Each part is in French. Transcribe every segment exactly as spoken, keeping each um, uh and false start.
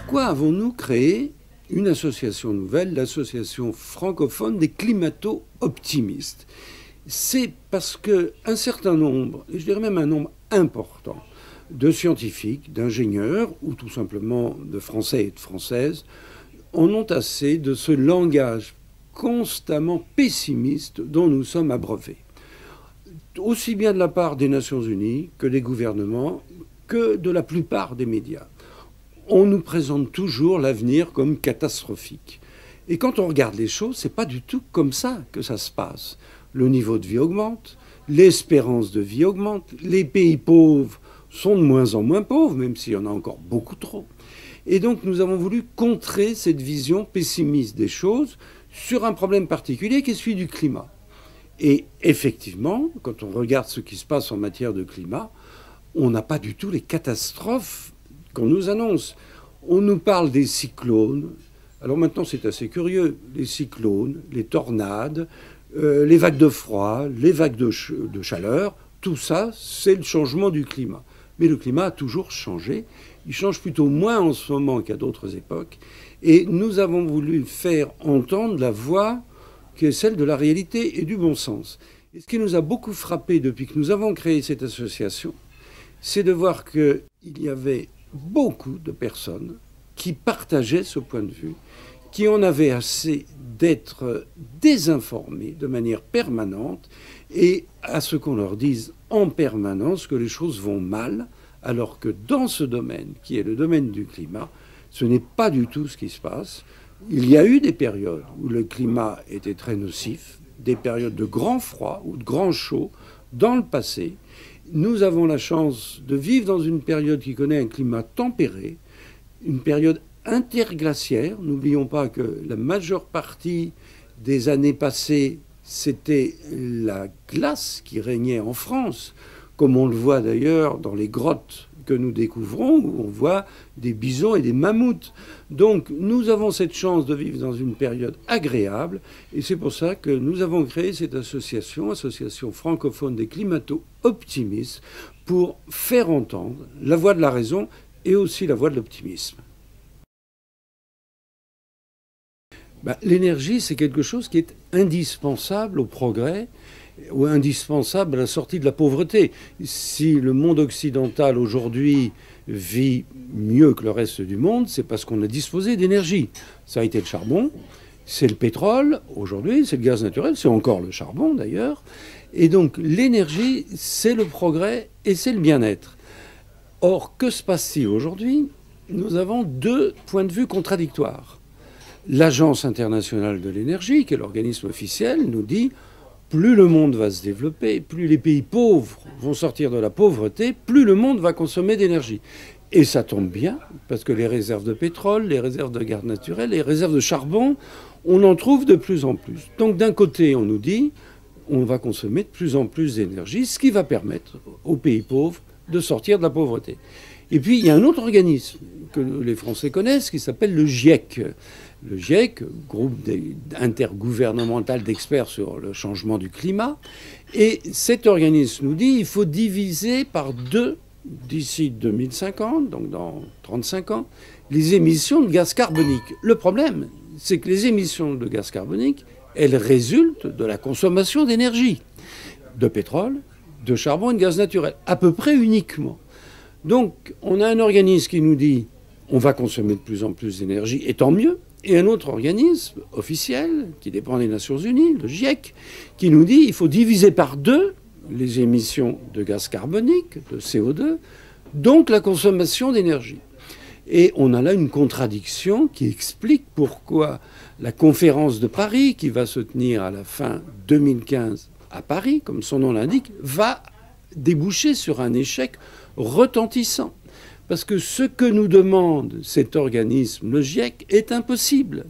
Pourquoi avons-nous créé une association nouvelle, l'association francophone des climato-optimistes? C'est parce qu'un certain nombre, et je dirais même un nombre important, de scientifiques, d'ingénieurs, ou tout simplement de Français et de Françaises, en ont assez de ce langage constamment pessimiste dont nous sommes abreuvés. Aussi bien de la part des Nations Unies que des gouvernements, que de la plupart des médias. On nous présente toujours l'avenir comme catastrophique. Et quand on regarde les choses, c'est pas du tout comme ça que ça se passe. Le niveau de vie augmente, l'espérance de vie augmente, les pays pauvres sont de moins en moins pauvres, même s'il y en a encore beaucoup trop. Et donc nous avons voulu contrer cette vision pessimiste des choses sur un problème particulier qui est celui du climat. Et effectivement, quand on regarde ce qui se passe en matière de climat, on n'a pas du tout les catastrophes qu'on nous annonce. On nous parle des cyclones. Alors maintenant, c'est assez curieux. Les cyclones, les tornades, euh, les vagues de froid, les vagues de, ch de chaleur, tout ça, c'est le changement du climat. Mais le climat a toujours changé. Il change plutôt moins en ce moment qu'à d'autres époques. Et nous avons voulu faire entendre la voix qui est celle de la réalité et du bon sens. Et ce qui nous a beaucoup frappé depuis que nous avons créé cette association, c'est de voir qu'il y avait beaucoup de personnes qui partageaient ce point de vue, qui en avaient assez d'être désinformés de manière permanente et à ce qu'on leur dise en permanence que les choses vont mal, alors que dans ce domaine, qui est le domaine du climat, ce n'est pas du tout ce qui se passe. Il y a eu des périodes où le climat était très nocif, des périodes de grand froid ou de grand chaud dans le passé. Nous avons la chance de vivre dans une période qui connaît un climat tempéré, une période interglaciaire. N'oublions pas que la majeure partie des années passées, c'était la glace qui régnait en France, comme on le voit d'ailleurs dans les grottes que nous découvrons, où on voit des bisons et des mammouths. Donc nous avons cette chance de vivre dans une période agréable, et c'est pour ça que nous avons créé cette association, Association francophone des climato-optimistes, pour faire entendre la voix de la raison et aussi la voix de l'optimisme. Ben, l'énergie, c'est quelque chose qui est indispensable au progrès, ou indispensable à la sortie de la pauvreté. Si le monde occidental aujourd'hui vit mieux que le reste du monde, c'est parce qu'on a disposé d'énergie. Ça a été le charbon, c'est le pétrole aujourd'hui, c'est le gaz naturel, c'est encore le charbon d'ailleurs. Et donc l'énergie, c'est le progrès et c'est le bien-être. Or, que se passe-t-il aujourd'hui? Nous avons deux points de vue contradictoires. L'Agence internationale de l'énergie, qui est l'organisme officiel, nous dit plus le monde va se développer, plus les pays pauvres vont sortir de la pauvreté, plus le monde va consommer d'énergie. Et ça tombe bien, parce que les réserves de pétrole, les réserves de gaz naturel, les réserves de charbon, on en trouve de plus en plus. Donc d'un côté, on nous dit, on va consommer de plus en plus d'énergie, ce qui va permettre aux pays pauvres de sortir de la pauvreté. Et puis, il y a un autre organisme que les Français connaissent, qui s'appelle le GIEC. Le GIEC, groupe intergouvernemental d'experts sur le changement du climat. Et cet organisme nous dit qu'il faut diviser par deux, d'ici deux mille cinquante, donc dans trente-cinq ans, les émissions de gaz carbonique. Le problème, c'est que les émissions de gaz carbonique, elles résultent de la consommation d'énergie, de pétrole, de charbon et de gaz naturel, à peu près uniquement. Donc, on a un organisme qui nous dit on va consommer de plus en plus d'énergie, et tant mieux. Et un autre organisme officiel, qui dépend des Nations Unies, le GIEC, qui nous dit qu'il faut diviser par deux les émissions de gaz carbonique, de C O deux, donc la consommation d'énergie. Et on a là une contradiction qui explique pourquoi la conférence de Paris, qui va se tenir à la fin deux mille quinze à Paris, comme son nom l'indique, va déboucher sur un échec retentissant. Parce que ce que nous demande cet organisme, le GIEC, est impossible.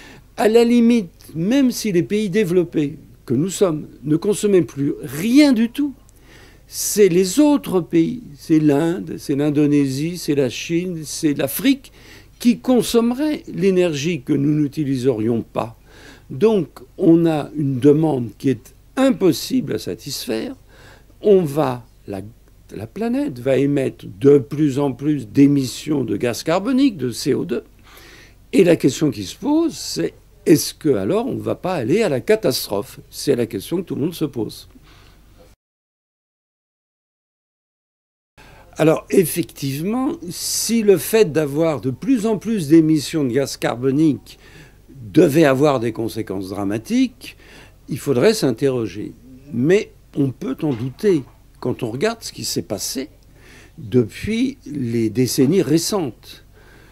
À la limite, même si les pays développés que nous sommes ne consommaient plus rien du tout, c'est les autres pays, c'est l'Inde, c'est l'Indonésie, c'est la Chine, c'est l'Afrique, qui consommeraient l'énergie que nous n'utiliserions pas. Donc on a une demande qui est impossible à satisfaire. On va, la, la planète va émettre de plus en plus d'émissions de gaz carbonique, de C O deux. Et la question qui se pose, c'est est-ce que alors on ne va pas aller à la catastrophe? C'est la question que tout le monde se pose. Alors effectivement, si le fait d'avoir de plus en plus d'émissions de gaz carbonique devait avoir des conséquences dramatiques, il faudrait s'interroger. Mais on peut en douter quand on regarde ce qui s'est passé depuis les décennies récentes.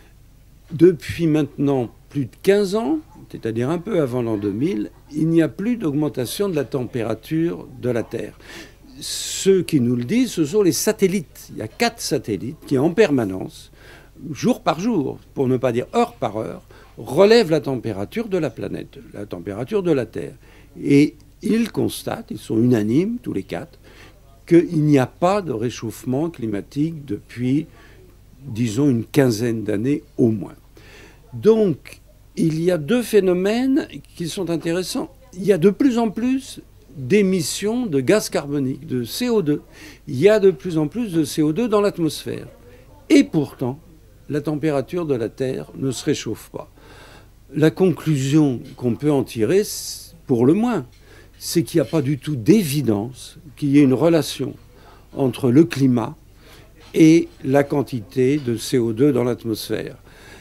Depuis maintenant plus de quinze ans, c'est-à-dire un peu avant l'an deux mille, il n'y a plus d'augmentation de la température de la Terre. Ceux qui nous le disent, ce sont les satellites. Il y a quatre satellites qui, en permanence, jour par jour, pour ne pas dire heure par heure, relèvent la température de la planète, la température de la Terre. Et ils constatent, ils sont unanimes, tous les quatre, qu'il n'y a pas de réchauffement climatique depuis, disons, une quinzaine d'années au moins. Donc, il y a deux phénomènes qui sont intéressants. Il y a de plus en plus d'émissions de gaz carbonique, de C O deux. Il y a de plus en plus de C O deux dans l'atmosphère. Et pourtant, la température de la Terre ne se réchauffe pas. La conclusion qu'on peut en tirer, pour le moins, c'est qu'il n'y a pas du tout d'évidence qu'il y ait une relation entre le climat et la quantité de C O deux dans l'atmosphère.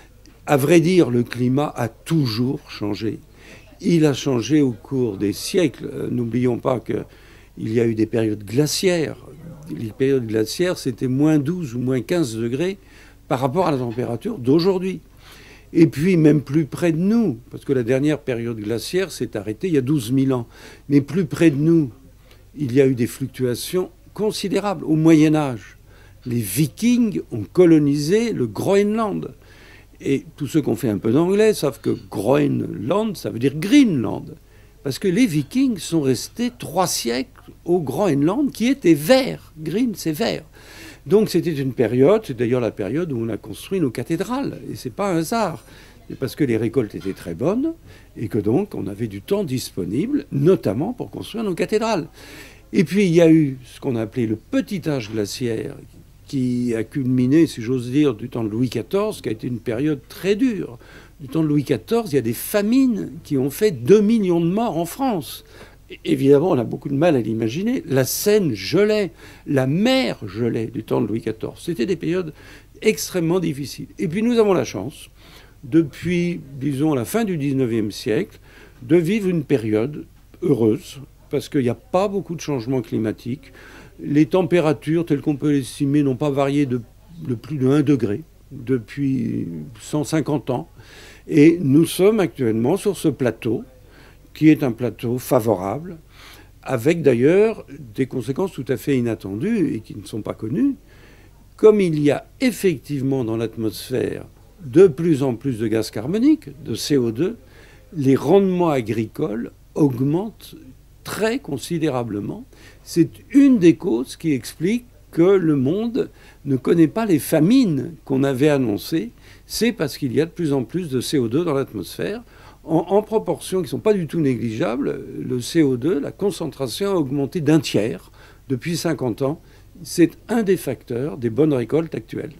À vrai dire, le climat a toujours changé. Il a changé au cours des siècles. N'oublions pas qu'il y a eu des périodes glaciaires. Les périodes glaciaires, c'était moins douze ou moins quinze degrés par rapport à la température d'aujourd'hui. Et puis, même plus près de nous, parce que la dernière période glaciaire s'est arrêtée il y a douze mille ans, mais plus près de nous, il y a eu des fluctuations considérables. Au Moyen-Âge, les Vikings ont colonisé le Groenland. Et tous ceux qui ont fait un peu d'anglais savent que Groenland, ça veut dire Greenland. Parce que les Vikings sont restés trois siècles au Groenland, qui était vert. Green, c'est vert. Donc c'était une période, c'est d'ailleurs la période où on a construit nos cathédrales. Et ce n'est pas un hasard. C'est parce que les récoltes étaient très bonnes et que donc on avait du temps disponible, notamment pour construire nos cathédrales. Et puis il y a eu ce qu'on a appelé le petit âge glaciaire, qui a culminé, si j'ose dire, du temps de Louis quatorze, qui a été une période très dure. Du temps de Louis quatorze, il y a des famines qui ont fait deux millions de morts en France. Et évidemment, on a beaucoup de mal à l'imaginer. La Seine gelait, la mer gelait du temps de Louis quatorze. C'était des périodes extrêmement difficiles. Et puis nous avons la chance, depuis, disons, la fin du dix-neuvième siècle, de vivre une période heureuse, parce qu'il n'y a pas beaucoup de changements climatiques. Les températures, telles qu'on peut l'estimer, n'ont pas varié de, de plus de un degré depuis cent cinquante ans. Et nous sommes actuellement sur ce plateau, qui est un plateau favorable, avec d'ailleurs des conséquences tout à fait inattendues et qui ne sont pas connues. Comme il y a effectivement dans l'atmosphère de plus en plus de gaz carbonique, de C O deux, les rendements agricoles augmentent très considérablement. C'est une des causes qui explique que le monde ne connaît pas les famines qu'on avait annoncées. C'est parce qu'il y a de plus en plus de C O deux dans l'atmosphère. En, en proportions qui ne sont pas du tout négligeables, le C O deux, la concentration a augmenté d'un tiers depuis cinquante ans. C'est un des facteurs des bonnes récoltes actuelles.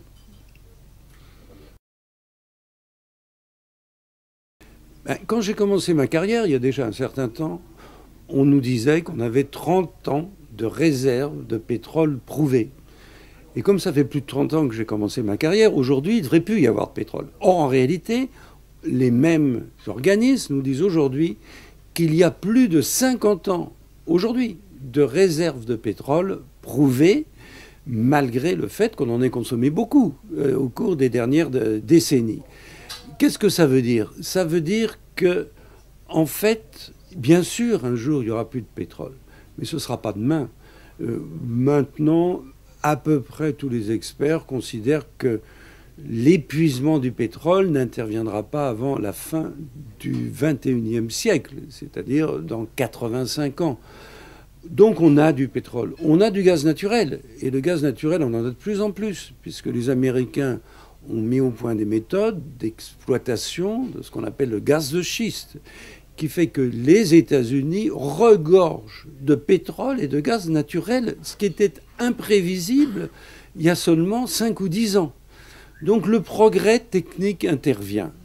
Ben, quand j'ai commencé ma carrière, il y a déjà un certain temps, on nous disait qu'on avait trente ans de réserve de pétrole prouvée. Et comme ça fait plus de trente ans que j'ai commencé ma carrière, aujourd'hui, il ne devrait plus y avoir de pétrole. Or, en réalité, les mêmes organismes nous disent aujourd'hui qu'il y a plus de cinquante ans, aujourd'hui, de réserves de pétrole prouvées, malgré le fait qu'on en ait consommé beaucoup euh, au cours des dernières de, décennies. Qu'est-ce que ça veut dire? Ça veut dire que, en fait, bien sûr, un jour, il n'y aura plus de pétrole, mais ce ne sera pas demain. Euh, maintenant, à peu près tous les experts considèrent que l'épuisement du pétrole n'interviendra pas avant la fin du vingt et unième siècle, c'est-à-dire dans quatre-vingt-cinq ans. Donc on a du pétrole, on a du gaz naturel, et le gaz naturel, on en a de plus en plus, puisque les Américains ont mis au point des méthodes d'exploitation de ce qu'on appelle le gaz de schiste, qui fait que les États-Unis regorgent de pétrole et de gaz naturel, ce qui était imprévisible il y a seulement cinq ou dix ans. Donc le progrès technique intervient.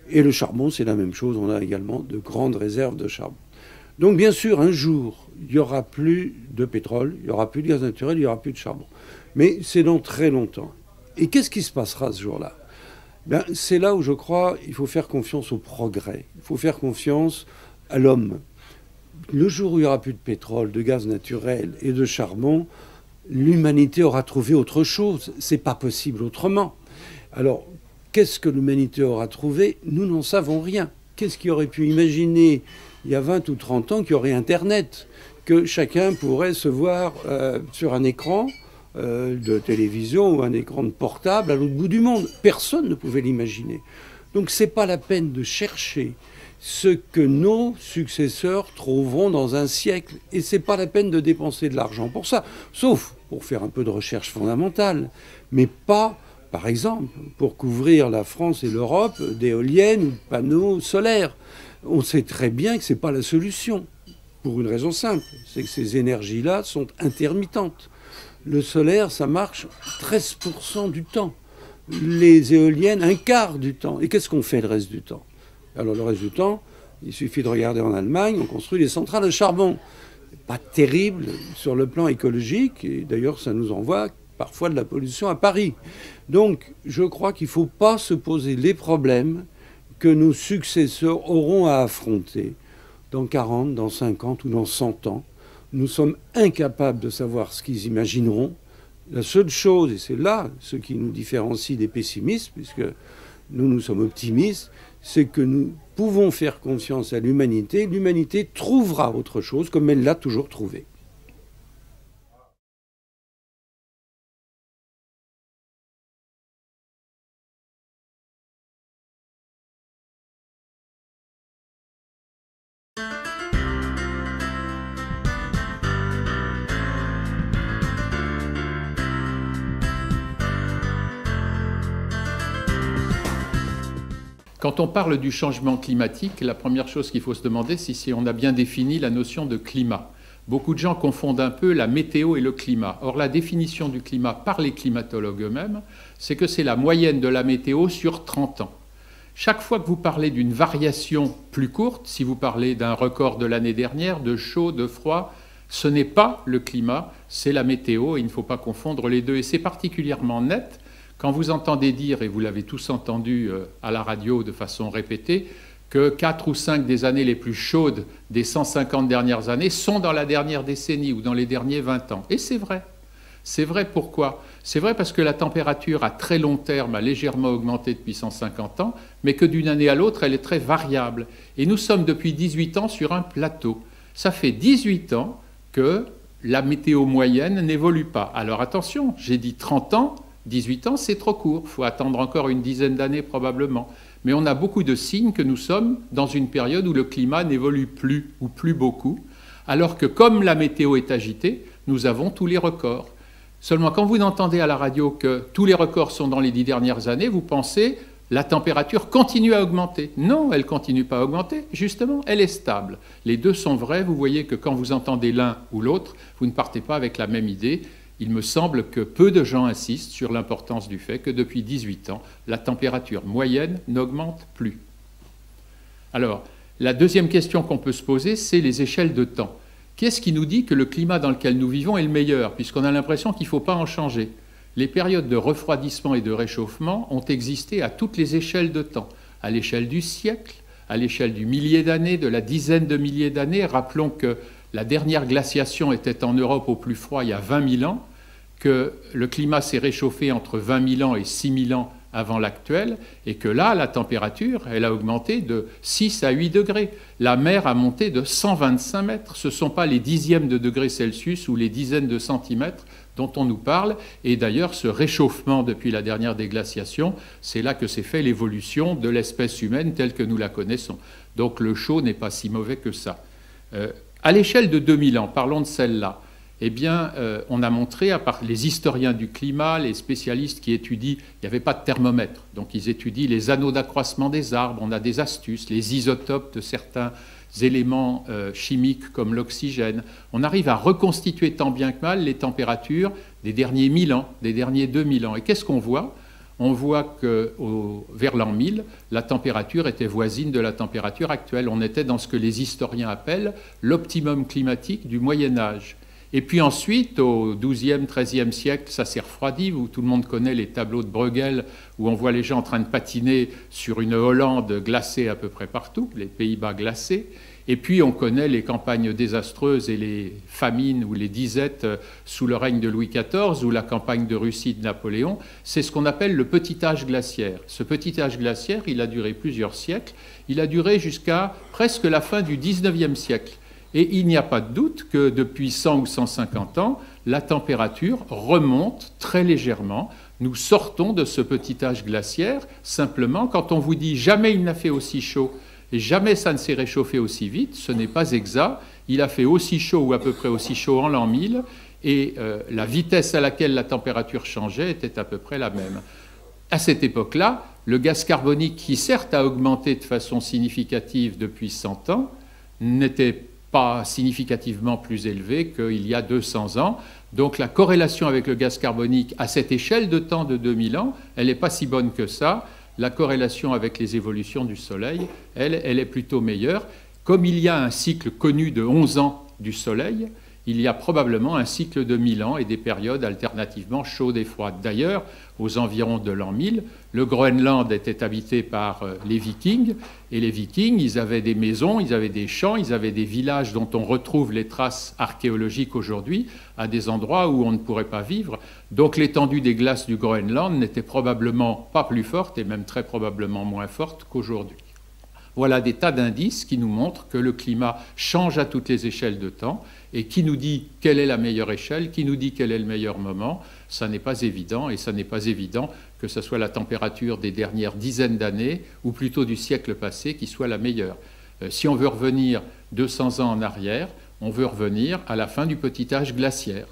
Et le charbon, c'est la même chose. On a également de grandes réserves de charbon. Donc bien sûr, un jour, il n'y aura plus de pétrole, il n'y aura plus de gaz naturel, il n'y aura plus de charbon. Mais c'est dans très longtemps. Et qu'est-ce qui se passera ce jour-là? Ben, c'est là où je crois qu'il faut faire confiance au progrès. Il faut faire confiance à l'homme. Le jour où il n'y aura plus de pétrole, de gaz naturel et de charbon, l'humanité aura trouvé autre chose. C'est pas possible autrement. Alors, qu'est-ce que l'humanité aura trouvé? Nous n'en savons rien. Qu'est-ce qui aurait pu imaginer il y a vingt ou trente ans qu'il y aurait Internet, que chacun pourrait se voir euh, sur un écran euh, de télévision ou un écran de portable à l'autre bout du monde? Personne ne pouvait l'imaginer. Donc c'est pas la peine de chercher ce que nos successeurs trouveront dans un siècle. Et c'est pas la peine de dépenser de l'argent pour ça, sauf pour faire un peu de recherche fondamentale, mais pas, par exemple, pour couvrir la France et l'Europe d'éoliennes ou de panneaux solaires. On sait très bien que ce n'est pas la solution, pour une raison simple, c'est que ces énergies-là sont intermittentes. Le solaire, ça marche treize pour cent du temps. Les éoliennes, un quart du temps. Et qu'est-ce qu'on fait le reste du temps? Alors le reste du temps, il suffit de regarder en Allemagne, on construit des centrales à charbon. Pas terrible sur le plan écologique, et d'ailleurs ça nous envoie parfois de la pollution à Paris. Donc je crois qu'il ne faut pas se poser les problèmes que nos successeurs auront à affronter dans quarante, dans cinquante ou dans cent ans. Nous sommes incapables de savoir ce qu'ils imagineront. La seule chose, et c'est là ce qui nous différencie des pessimistes, puisque nous, nous sommes optimistes, c'est que nous pouvons faire confiance à l'humanité. L'humanité trouvera autre chose, comme elle l'a toujours trouvé. Quand on parle du changement climatique, la première chose qu'il faut se demander, c'est si on a bien défini la notion de climat. Beaucoup de gens confondent un peu la météo et le climat. Or, la définition du climat par les climatologues eux-mêmes, c'est que c'est la moyenne de la météo sur trente ans. Chaque fois que vous parlez d'une variation plus courte, si vous parlez d'un record de l'année dernière, de chaud, de froid, ce n'est pas le climat, c'est la météo, et il ne faut pas confondre les deux. Et c'est particulièrement net quand vous entendez dire, et vous l'avez tous entendu à la radio de façon répétée, que quatre ou cinq des années les plus chaudes des cent cinquante dernières années sont dans la dernière décennie ou dans les derniers vingt ans. Et c'est vrai. C'est vrai pourquoi? C'est vrai parce que la température à très long terme a légèrement augmenté depuis cent cinquante ans, mais que d'une année à l'autre, elle est très variable. Et nous sommes depuis dix-huit ans sur un plateau. Ça fait dix-huit ans que la météo moyenne n'évolue pas. Alors attention, j'ai dit trente ans, dix-huit ans, c'est trop court. Il faut attendre encore une dizaine d'années probablement. Mais on a beaucoup de signes que nous sommes dans une période où le climat n'évolue plus ou plus beaucoup, alors que comme la météo est agitée, nous avons tous les records. Seulement, quand vous entendez à la radio que tous les records sont dans les dix dernières années, vous pensez la température continue à augmenter. Non, elle ne continue pas à augmenter, justement, elle est stable. Les deux sont vrais, vous voyez que quand vous entendez l'un ou l'autre, vous ne partez pas avec la même idée. Il me semble que peu de gens insistent sur l'importance du fait que depuis dix-huit ans, la température moyenne n'augmente plus. Alors, la deuxième question qu'on peut se poser, c'est les échelles de temps. Qu'est-ce qui nous dit que le climat dans lequel nous vivons est le meilleur, puisqu'on a l'impression qu'il ne faut pas en changer? Les périodes de refroidissement et de réchauffement ont existé à toutes les échelles de temps, à l'échelle du siècle, à l'échelle du millier d'années, de la dizaine de milliers d'années. Rappelons que la dernière glaciation était en Europe au plus froid il y a vingt mille ans, que le climat s'est réchauffé entre vingt mille ans et six mille ans avant l'actuel, et que là, la température, elle a augmenté de six à huit degrés. La mer a monté de cent vingt-cinq mètres. Ce ne sont pas les dixièmes de degrés Celsius ou les dizaines de centimètres dont on nous parle. Et d'ailleurs, ce réchauffement depuis la dernière déglaciation, c'est là que s'est fait l'évolution de l'espèce humaine telle que nous la connaissons. Donc le chaud n'est pas si mauvais que ça. Euh, à l'échelle de deux mille ans, parlons de celle-là, eh bien, euh, on a montré, à part les historiens du climat, les spécialistes qui étudient, il n'y avait pas de thermomètre, donc ils étudient les anneaux d'accroissement des arbres, on a des astuces, les isotopes de certains éléments euh, chimiques comme l'oxygène. On arrive à reconstituer tant bien que mal les températures des derniers mille ans, des derniers deux mille ans. Et qu'est-ce qu'on voit? on voit que au, vers l'an mille, la température était voisine de la température actuelle. On était dans ce que les historiens appellent l'optimum climatique du Moyen Âge. Et puis ensuite, au douzième, treizième siècle, ça s'est refroidi. Où tout le monde connaît les tableaux de Bruegel, où on voit les gens en train de patiner sur une Hollande glacée à peu près partout, les Pays-Bas glacés. Et puis on connaît les campagnes désastreuses et les famines ou les disettes sous le règne de Louis quatorze ou la campagne de Russie de Napoléon. C'est ce qu'on appelle le petit âge glaciaire. Ce petit âge glaciaire, il a duré plusieurs siècles. Il a duré jusqu'à presque la fin du dix-neuvième siècle. Et il n'y a pas de doute que depuis cent ou cent cinquante ans, la température remonte très légèrement. Nous sortons de ce petit âge glaciaire. Simplement, quand on vous dit jamais il n'a fait aussi chaud, et jamais ça ne s'est réchauffé aussi vite, ce n'est pas exact. Il a fait aussi chaud ou à peu près aussi chaud en l'an mille, et euh, la vitesse à laquelle la température changeait était à peu près la même. À cette époque-là, le gaz carbonique, qui certes a augmenté de façon significative depuis cent ans, n'était pas significativement plus élevé qu'il y a deux cents ans. Donc la corrélation avec le gaz carbonique à cette échelle de temps de deux mille ans, elle n'est pas si bonne que ça. La corrélation avec les évolutions du Soleil, elle, elle est plutôt meilleure. Comme il y a un cycle connu de onze ans du Soleil, il y a probablement un cycle de mille ans et des périodes alternativement chaudes et froides. D'ailleurs, aux environs de l'an mille, le Groenland était habité par les Vikings, et les Vikings, ils avaient des maisons, ils avaient des champs, ils avaient des villages dont on retrouve les traces archéologiques aujourd'hui, à des endroits où on ne pourrait pas vivre. Donc l'étendue des glaces du Groenland n'était probablement pas plus forte, et même très probablement moins forte qu'aujourd'hui. Voilà des tas d'indices qui nous montrent que le climat change à toutes les échelles de temps, et qui nous dit quelle est la meilleure échelle, qui nous dit quel est le meilleur moment. Ça n'est pas évident, et ça n'est pas évident que ce soit la température des dernières dizaines d'années, ou plutôt du siècle passé, qui soit la meilleure. Euh, si on veut revenir deux cents ans en arrière, on veut revenir à la fin du petit âge glaciaire.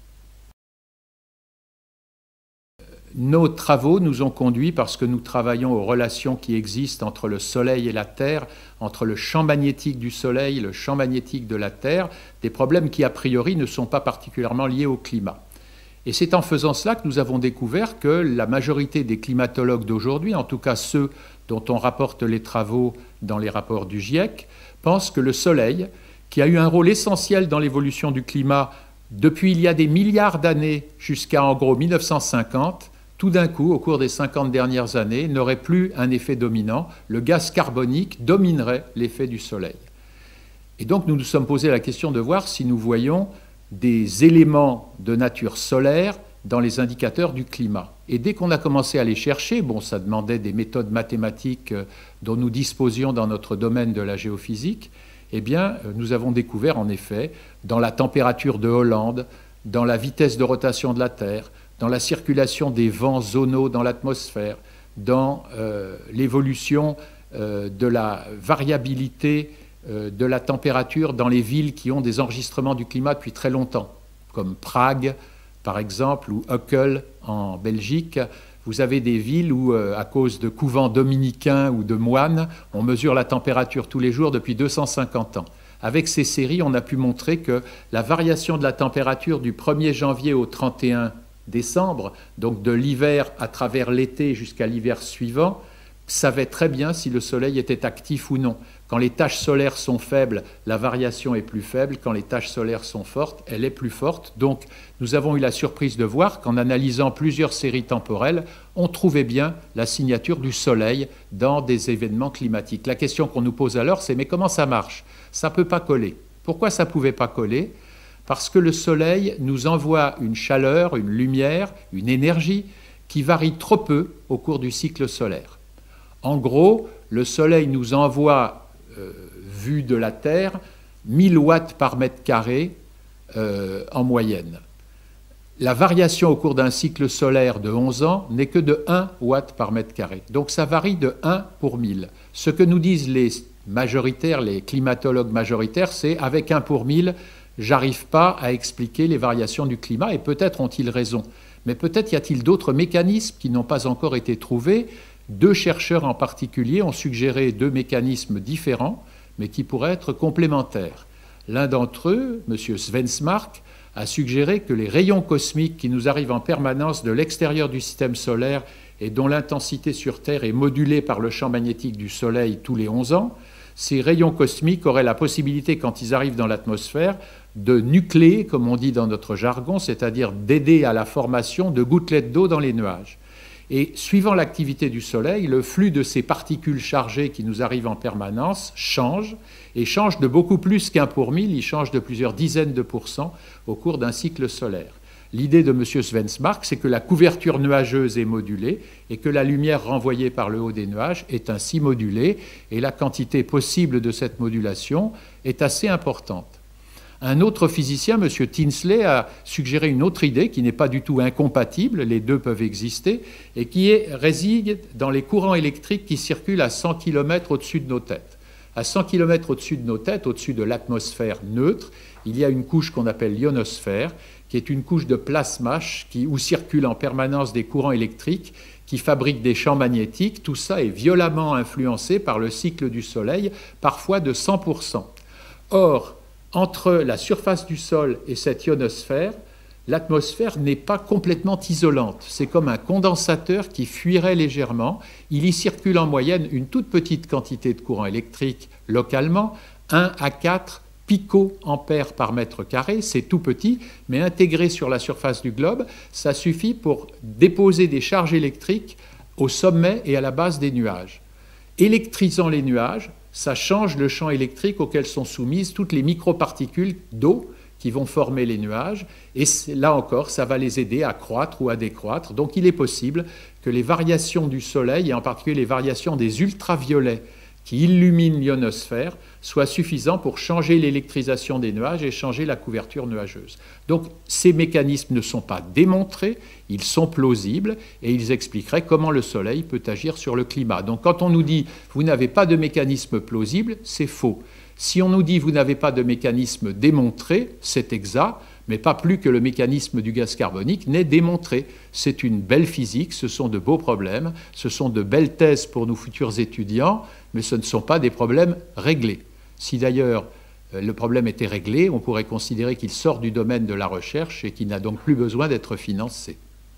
Nos travaux nous ont conduits, parce que nous travaillons aux relations qui existent entre le Soleil et la Terre, entre le champ magnétique du Soleil et le champ magnétique de la Terre, des problèmes qui a priori ne sont pas particulièrement liés au climat. Et c'est en faisant cela que nous avons découvert que la majorité des climatologues d'aujourd'hui, en tout cas ceux dont on rapporte les travaux dans les rapports du GIEC, pensent que le Soleil, qui a eu un rôle essentiel dans l'évolution du climat depuis il y a des milliards d'années jusqu'à en gros mille neuf cent cinquante, tout d'un coup, au cours des cinquante dernières années, n'aurait plus un effet dominant. Le gaz carbonique dominerait l'effet du Soleil. Et donc nous nous sommes posé la question de voir si nous voyons des éléments de nature solaire dans les indicateurs du climat. Et dès qu'on a commencé à les chercher, bon, ça demandait des méthodes mathématiques dont nous disposions dans notre domaine de la géophysique, eh bien, nous avons découvert en effet, dans la température de Hollande, dans la vitesse de rotation de la Terre, dans la circulation des vents zonaux dans l'atmosphère, dans euh, l'évolution euh, de la variabilité euh, de la température dans les villes qui ont des enregistrements du climat depuis très longtemps, comme Prague, par exemple, ou Uccle en Belgique. Vous avez des villes où, euh, à cause de couvents dominicains ou de moines, on mesure la température tous les jours depuis deux cent cinquante ans. Avec ces séries, on a pu montrer que la variation de la température du premier janvier au trente et un décembre, donc de l'hiver à travers l'été jusqu'à l'hiver suivant, savait très bien si le Soleil était actif ou non. Quand les taches solaires sont faibles, la variation est plus faible. Quand les taches solaires sont fortes, elle est plus forte. Donc, nous avons eu la surprise de voir qu'en analysant plusieurs séries temporelles, on trouvait bien la signature du Soleil dans des événements climatiques. La question qu'on nous pose alors, c'est mais comment ça marche? Ça ne peut pas coller. Pourquoi ça ne pouvait pas coller? Parce que le Soleil nous envoie une chaleur, une lumière, une énergie qui varie trop peu au cours du cycle solaire. En gros, le Soleil nous envoie, euh, vu de la Terre, mille watts par mètre carré euh, en moyenne. La variation au cours d'un cycle solaire de onze ans n'est que de un watt par mètre carré. Donc ça varie de un pour mille. Ce que nous disent les majoritaires, les climatologues majoritaires, c'est avec un pour mille, j'arrive pas à expliquer les variations du climat, et peut-être ont-ils raison. Mais peut-être y a-t-il d'autres mécanismes qui n'ont pas encore été trouvés. Deux chercheurs en particulier ont suggéré deux mécanismes différents, mais qui pourraient être complémentaires. L'un d'entre eux, M. Svensmark, a suggéré que les rayons cosmiques qui nous arrivent en permanence de l'extérieur du système solaire et dont l'intensité sur Terre est modulée par le champ magnétique du Soleil tous les onze ans, ces rayons cosmiques auraient la possibilité, quand ils arrivent dans l'atmosphère, de nucléer, comme on dit dans notre jargon, c'est-à-dire d'aider à la formation de gouttelettes d'eau dans les nuages. Et suivant l'activité du Soleil, le flux de ces particules chargées qui nous arrivent en permanence change, et change de beaucoup plus qu'un pour mille, il change de plusieurs dizaines de pourcents au cours d'un cycle solaire. L'idée de M. Svensmark, c'est que la couverture nuageuse est modulée et que la lumière renvoyée par le haut des nuages est ainsi modulée, et la quantité possible de cette modulation est assez importante. Un autre physicien, M. Tinsley, a suggéré une autre idée qui n'est pas du tout incompatible, les deux peuvent exister, et qui est, réside dans les courants électriques qui circulent à cent kilomètres au-dessus de nos têtes. À cent kilomètres au-dessus de nos têtes, au-dessus de l'atmosphère neutre, il y a une couche qu'on appelle l'ionosphère, qui est une couche de plasma qui, où circulent en permanence des courants électriques qui fabriquent des champs magnétiques. Tout ça est violemment influencé par le cycle du Soleil, parfois de cent pour cent. Or, entre la surface du sol et cette ionosphère, l'atmosphère n'est pas complètement isolante. C'est comme un condensateur qui fuirait légèrement. Il y circule en moyenne une toute petite quantité de courant électrique localement, un à quatre pico-ampères par mètre carré, c'est tout petit, mais intégré sur la surface du globe, ça suffit pour déposer des charges électriques au sommet et à la base des nuages. Électrisant les nuages, ça change le champ électrique auquel sont soumises toutes les microparticules d'eau qui vont former les nuages, et là encore, ça va les aider à croître ou à décroître. Donc il est possible que les variations du Soleil, et en particulier les variations des ultraviolets qui illuminent l'ionosphère, soient suffisants pour changer l'électrisation des nuages et changer la couverture nuageuse. Donc ces mécanismes ne sont pas démontrés, ils sont plausibles, et ils expliqueraient comment le Soleil peut agir sur le climat. Donc quand on nous dit « vous n'avez pas de mécanisme plausible », c'est faux. Si on nous dit « vous n'avez pas de mécanisme démontré », c'est exact, mais pas plus que le mécanisme du gaz carbonique n'est démontré. C'est une belle physique, ce sont de beaux problèmes, ce sont de belles thèses pour nos futurs étudiants, mais ce ne sont pas des problèmes réglés. Si d'ailleurs le problème était réglé, on pourrait considérer qu'il sort du domaine de la recherche et qu'il n'a donc plus besoin d'être financé.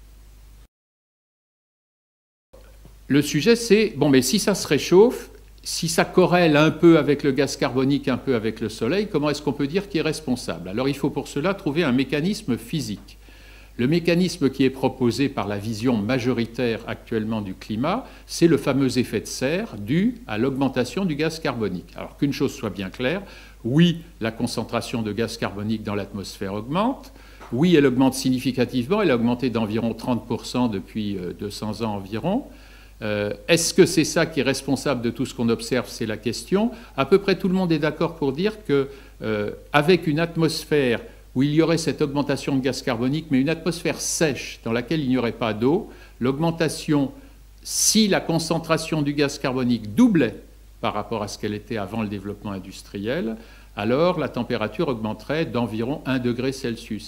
Le sujet, c'est, bon, mais si ça se réchauffe, si ça corrèle un peu avec le gaz carbonique, un peu avec le Soleil, comment est-ce qu'on peut dire qu'il est responsable? Alors il faut pour cela trouver un mécanisme physique. Le mécanisme qui est proposé par la vision majoritaire actuellement du climat, c'est le fameux effet de serre dû à l'augmentation du gaz carbonique. Alors qu'une chose soit bien claire, oui, la concentration de gaz carbonique dans l'atmosphère augmente, oui, elle augmente significativement, elle a augmenté d'environ trente pour cent depuis deux cents ans environ. Euh, Est-ce que c'est ça qui est responsable de tout ce qu'on observe? C'est la question. À peu près tout le monde est d'accord pour dire qu'avec euh, une atmosphère où il y aurait cette augmentation de gaz carbonique, mais une atmosphère sèche dans laquelle il n'y aurait pas d'eau, l'augmentation, si la concentration du gaz carbonique doublait par rapport à ce qu'elle était avant le développement industriel, alors la température augmenterait d'environ un degré Celsius.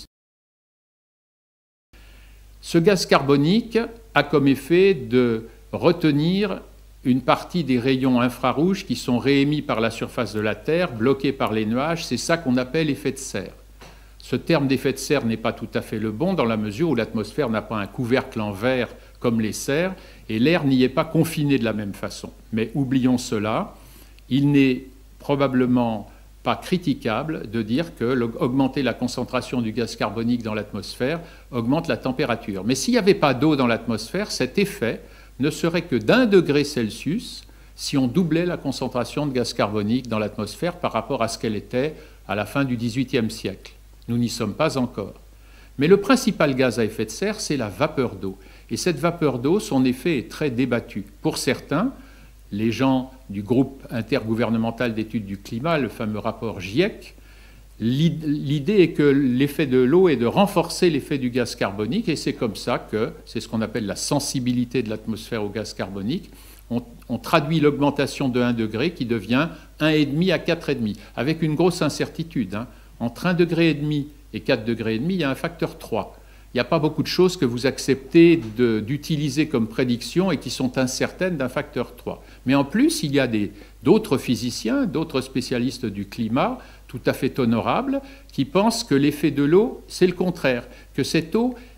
Ce gaz carbonique a comme effet de retenir une partie des rayons infrarouges qui sont réémis par la surface de la Terre, bloqués par les nuages. C'est ça qu'on appelle effet de serre. Ce terme d'effet de serre n'est pas tout à fait le bon dans la mesure où l'atmosphère n'a pas un couvercle en verre comme les serres et l'air n'y est pas confiné de la même façon. Mais oublions cela, il n'est probablement pas critiquable de dire que augmenter la concentration du gaz carbonique dans l'atmosphère augmente la température. Mais s'il n'y avait pas d'eau dans l'atmosphère, cet effet ne serait que d'un degré Celsius si on doublait la concentration de gaz carbonique dans l'atmosphère par rapport à ce qu'elle était à la fin du dix-huitième siècle. Nous n'y sommes pas encore. Mais le principal gaz à effet de serre, c'est la vapeur d'eau. Et cette vapeur d'eau, son effet est très débattu. Pour certains, les gens du groupe intergouvernemental d'études du climat, le fameux rapport GIEC, l'idée est que l'effet de l'eau est de renforcer l'effet du gaz carbonique, et c'est comme ça que, c'est ce qu'on appelle la sensibilité de l'atmosphère au gaz carbonique, on, on traduit l'augmentation de un degré qui devient un virgule cinq à quatre virgule cinq, avec une grosse incertitude. Hein. Entre un degré et demi et quatre degrés et demi, il y a un facteur trois. Il n'y a pas beaucoup de choses que vous acceptez d'utiliser comme prédiction et qui sont incertaines d'un facteur trois. Mais en plus, il y a d'autres physiciens, d'autres spécialistes du climat, tout à fait honorables, qui pensent que l'effet de l'eau, c'est le contraire, que cette eau,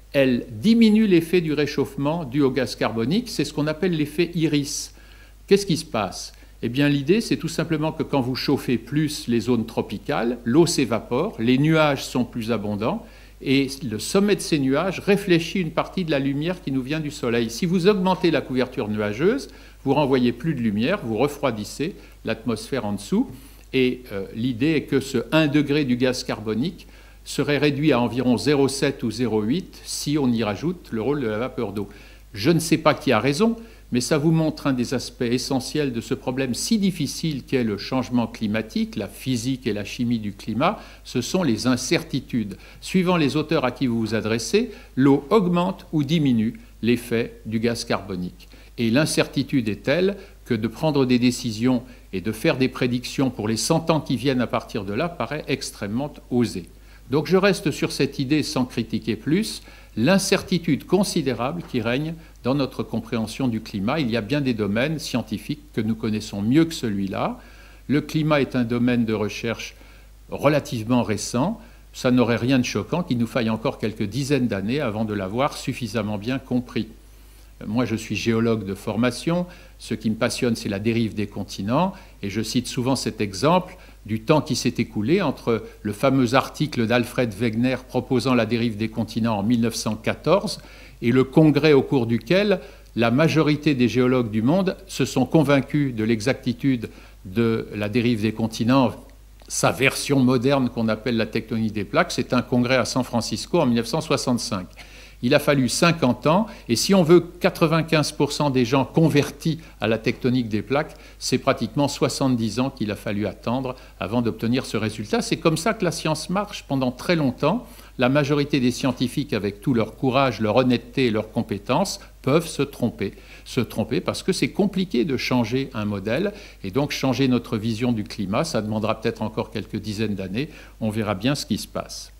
elle diminue l'effet du réchauffement dû au gaz carbonique. C'est ce qu'on appelle l'effet Iris. Qu'est-ce qui se passe? Eh bien, l'idée, c'est tout simplement que quand vous chauffez plus les zones tropicales, l'eau s'évapore, les nuages sont plus abondants, et le sommet de ces nuages réfléchit une partie de la lumière qui nous vient du Soleil. Si vous augmentez la couverture nuageuse, vous renvoyez plus de lumière, vous refroidissez l'atmosphère en dessous, et euh, l'idée est que ce un degré du gaz carbonique serait réduit à environ zéro virgule sept ou zéro virgule huit si on y rajoute le rôle de la vapeur d'eau. Je ne sais pas qui a raison, mais ça vous montre un des aspects essentiels de ce problème si difficile qu'est le changement climatique, la physique et la chimie du climat, ce sont les incertitudes. Suivant les auteurs à qui vous vous adressez, l'eau augmente ou diminue l'effet du gaz carbonique. Et l'incertitude est telle que de prendre des décisions et de faire des prédictions pour les cent ans qui viennent à partir de là paraît extrêmement osé. Donc je reste sur cette idée sans critiquer plus, l'incertitude considérable qui règne dans notre compréhension du climat. Il y a bien des domaines scientifiques que nous connaissons mieux que celui-là. Le climat est un domaine de recherche relativement récent. Ça n'aurait rien de choquant qu'il nous faille encore quelques dizaines d'années avant de l'avoir suffisamment bien compris. Moi, je suis géologue de formation. Ce qui me passionne, c'est la dérive des continents. Et je cite souvent cet exemple du temps qui s'est écoulé entre le fameux article d'Alfred Wegener proposant la dérive des continents en mille neuf cent quatorze et le congrès au cours duquel la majorité des géologues du monde se sont convaincus de l'exactitude de la dérive des continents, sa version moderne qu'on appelle la tectonique des plaques. C'est un congrès à San Francisco en mille neuf cent soixante-cinq. Il a fallu cinquante ans, et si on veut quatre-vingt-quinze pour cent des gens convertis à la tectonique des plaques, c'est pratiquement soixante-dix ans qu'il a fallu attendre avant d'obtenir ce résultat. C'est comme ça que la science marche pendant très longtemps. La majorité des scientifiques, avec tout leur courage, leur honnêteté et leurs compétences, peuvent se tromper. Se tromper parce que c'est compliqué de changer un modèle, et donc changer notre vision du climat, ça demandera peut-être encore quelques dizaines d'années. On verra bien ce qui se passe.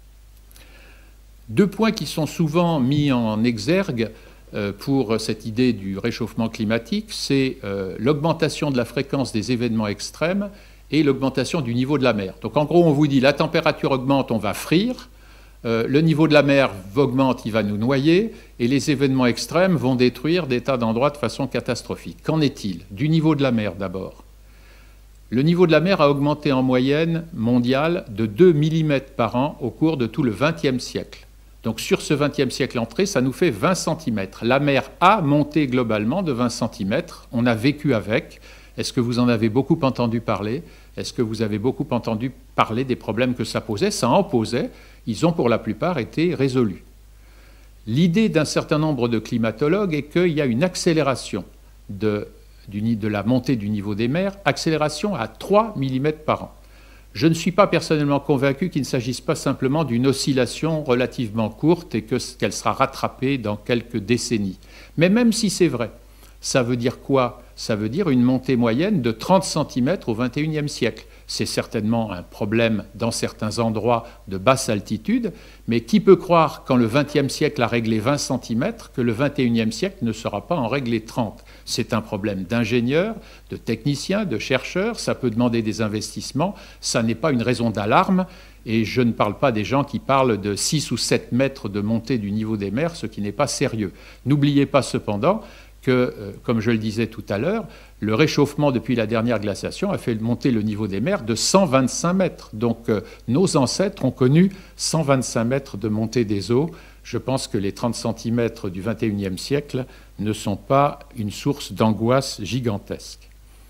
Deux points qui sont souvent mis en exergue pour cette idée du réchauffement climatique, c'est l'augmentation de la fréquence des événements extrêmes et l'augmentation du niveau de la mer. Donc en gros, on vous dit la température augmente, on va frire, le niveau de la mer augmente, il va nous noyer, et les événements extrêmes vont détruire des tas d'endroits de façon catastrophique. Qu'en est-il? Du niveau de la mer d'abord. Le niveau de la mer a augmenté en moyenne mondiale de deux millimètres par an au cours de tout le vingtième siècle. Donc sur ce vingtième siècle entré, ça nous fait vingt centimètres. La mer a monté globalement de vingt centimètres. On a vécu avec. Est-ce que vous en avez beaucoup entendu parler? Est-ce que vous avez beaucoup entendu parler des problèmes que ça posait? Ça en posait. Ils ont pour la plupart été résolus. L'idée d'un certain nombre de climatologues est qu'il y a une accélération de, du, de la montée du niveau des mers, accélération à trois millimètres par an. Je ne suis pas personnellement convaincu qu'il ne s'agisse pas simplement d'une oscillation relativement courte et qu'elle sera rattrapée dans quelques décennies. Mais même si c'est vrai, ça veut dire quoi? Ça veut dire une montée moyenne de trente centimètres au vingt et unième siècle. C'est certainement un problème dans certains endroits de basse altitude, mais qui peut croire, quand le vingtième siècle a réglé vingt centimètres, que le vingt et unième siècle ne sera pas en régler trente? C'est un problème d'ingénieurs, de techniciens, de chercheurs, ça peut demander des investissements, ça n'est pas une raison d'alarme, et je ne parle pas des gens qui parlent de six ou sept mètres de montée du niveau des mers, ce qui n'est pas sérieux. N'oubliez pas cependant que, comme je le disais tout à l'heure, le réchauffement depuis la dernière glaciation a fait monter le niveau des mers de cent vingt-cinq mètres. Donc euh, nos ancêtres ont connu cent vingt-cinq mètres de montée des eaux. Je pense que les trente centimètres du vingt et unième siècle ne sont pas une source d'angoisse gigantesque.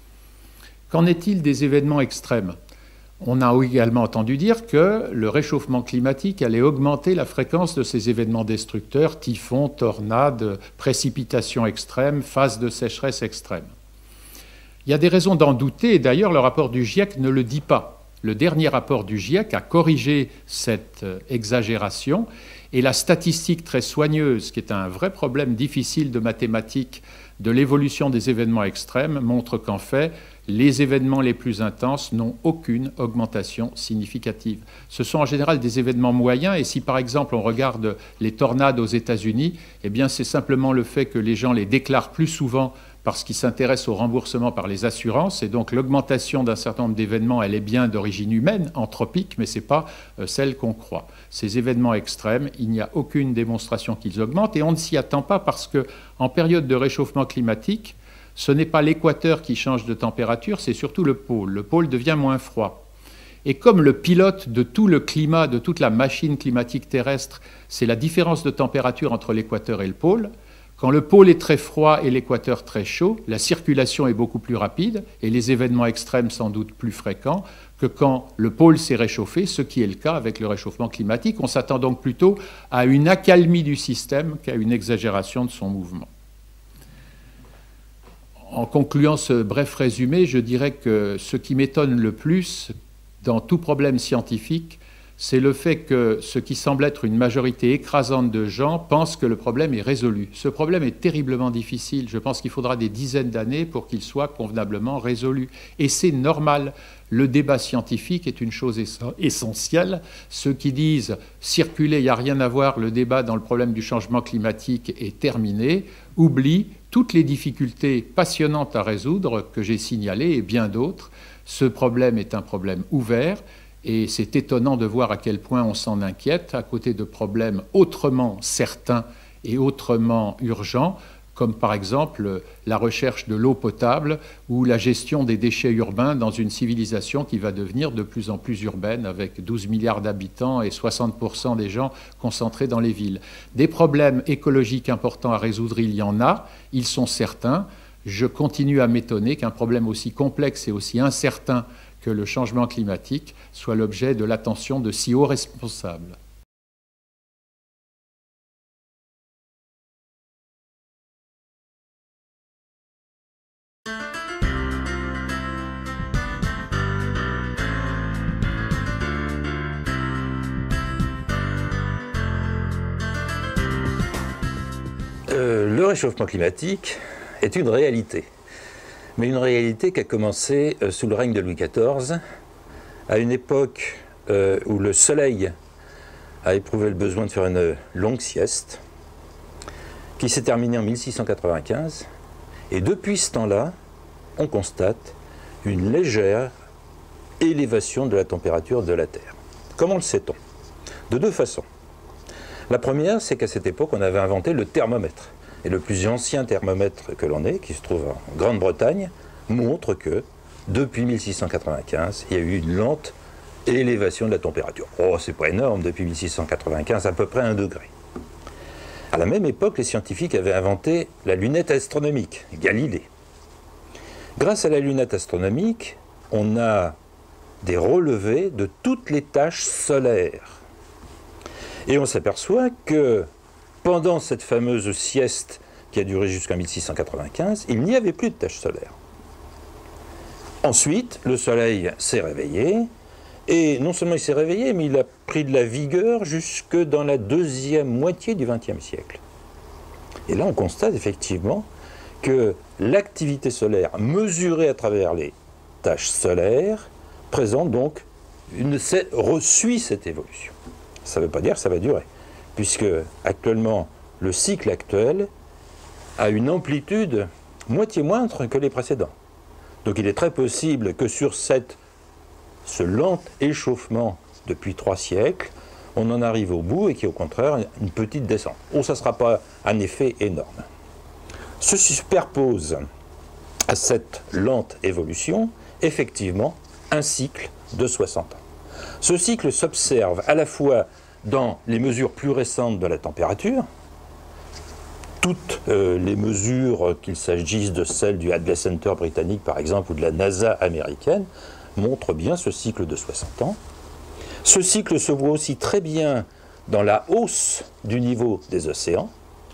Qu'en est-il des événements extrêmes? On a également entendu dire que le réchauffement climatique allait augmenter la fréquence de ces événements destructeurs, typhons, tornades, précipitations extrêmes, phases de sécheresse extrême. Il y a des raisons d'en douter, et d'ailleurs le rapport du GIEC ne le dit pas. Le dernier rapport du GIEC a corrigé cette exagération, et la statistique très soigneuse, qui est un vrai problème difficile de mathématiques, de l'évolution des événements extrêmes, montre qu'en fait, les événements les plus intenses n'ont aucune augmentation significative. Ce sont en général des événements moyens, et si par exemple on regarde les tornades aux États-Unis, eh bien c'est simplement le fait que les gens les déclarent plus souvent parce qu'il s'intéresse au remboursement par les assurances, et donc l'augmentation d'un certain nombre d'événements, elle est bien d'origine humaine, anthropique, mais ce n'est pas euh, celle qu'on croit. Ces événements extrêmes, il n'y a aucune démonstration qu'ils augmentent, et on ne s'y attend pas parce qu'en période de réchauffement climatique, ce n'est pas l'équateur qui change de température, c'est surtout le pôle. Le pôle devient moins froid. Et comme le pilote de tout le climat, de toute la machine climatique terrestre, c'est la différence de température entre l'équateur et le pôle, quand le pôle est très froid et l'équateur très chaud, la circulation est beaucoup plus rapide et les événements extrêmes sans doute plus fréquents que quand le pôle s'est réchauffé, ce qui est le cas avec le réchauffement climatique. On s'attend donc plutôt à une accalmie du système qu'à une exagération de son mouvement. En concluant ce bref résumé, je dirais que ce qui m'étonne le plus dans tout problème scientifique, c'est le fait que ce qui semble être une majorité écrasante de gens pensent que le problème est résolu. Ce problème est terriblement difficile. Je pense qu'il faudra des dizaines d'années pour qu'il soit convenablement résolu. Et c'est normal. Le débat scientifique est une chose essentielle. Ceux qui disent « circuler, il n'y a rien à voir, le débat dans le problème du changement climatique est terminé », oublient toutes les difficultés passionnantes à résoudre que j'ai signalées et bien d'autres. Ce problème est un problème ouvert. Et c'est étonnant de voir à quel point on s'en inquiète, à côté de problèmes autrement certains et autrement urgents, comme par exemple la recherche de l'eau potable ou la gestion des déchets urbains dans une civilisation qui va devenir de plus en plus urbaine, avec douze milliards d'habitants et soixante pour cent des gens concentrés dans les villes. Des problèmes écologiques importants à résoudre, il y en a, ils sont certains. Je continue à m'étonner qu'un problème aussi complexe et aussi incertain que le changement climatique soit l'objet de l'attention de si hauts responsables. Euh, le réchauffement climatique est une réalité. Mais une réalité qui a commencé euh, sous le règne de Louis quatorze, à une époque euh, où le soleil a éprouvé le besoin de faire une longue sieste, qui s'est terminée en mille six cent quatre-vingt-quinze. Et depuis ce temps-là, on constate une légère élévation de la température de la Terre. Comment le sait-on? De deux façons. La première, c'est qu'à cette époque, on avait inventé le thermomètre. Et le plus ancien thermomètre que l'on ait, qui se trouve en Grande-Bretagne, montre que, depuis mille six cent quatre-vingt-quinze, il y a eu une lente élévation de la température. Oh, c'est pas énorme, depuis mille six cent quatre-vingt-quinze, à peu près un degré. À la même époque, les scientifiques avaient inventé la lunette astronomique, Galilée. Grâce à la lunette astronomique, on a des relevés de toutes les taches solaires. Et on s'aperçoit que pendant cette fameuse sieste qui a duré jusqu'en mille six cent quatre-vingt-quinze, il n'y avait plus de taches solaires. Ensuite, le soleil s'est réveillé, et non seulement il s'est réveillé, mais il a pris de la vigueur jusque dans la deuxième moitié du vingtième siècle. Et là, on constate effectivement que l'activité solaire mesurée à travers les taches solaires présente donc une, suit cette évolution. Ça ne veut pas dire que ça va durer, puisque actuellement, le cycle actuel a une amplitude moitié moindre que les précédents. Donc il est très possible que sur cette, ce lent échauffement depuis trois siècles, on en arrive au bout et qu'il y ait au contraire une petite descente. Oh, ça ne sera pas un effet énorme. Se superpose à cette lente évolution, effectivement, un cycle de soixante ans. Ce cycle s'observe à la fois dans les mesures plus récentes de la température, toutes euh, les mesures, qu'il s'agisse de celles du Hadley Center britannique par exemple, ou de la NASA américaine, montrent bien ce cycle de soixante ans. Ce cycle se voit aussi très bien dans la hausse du niveau des océans.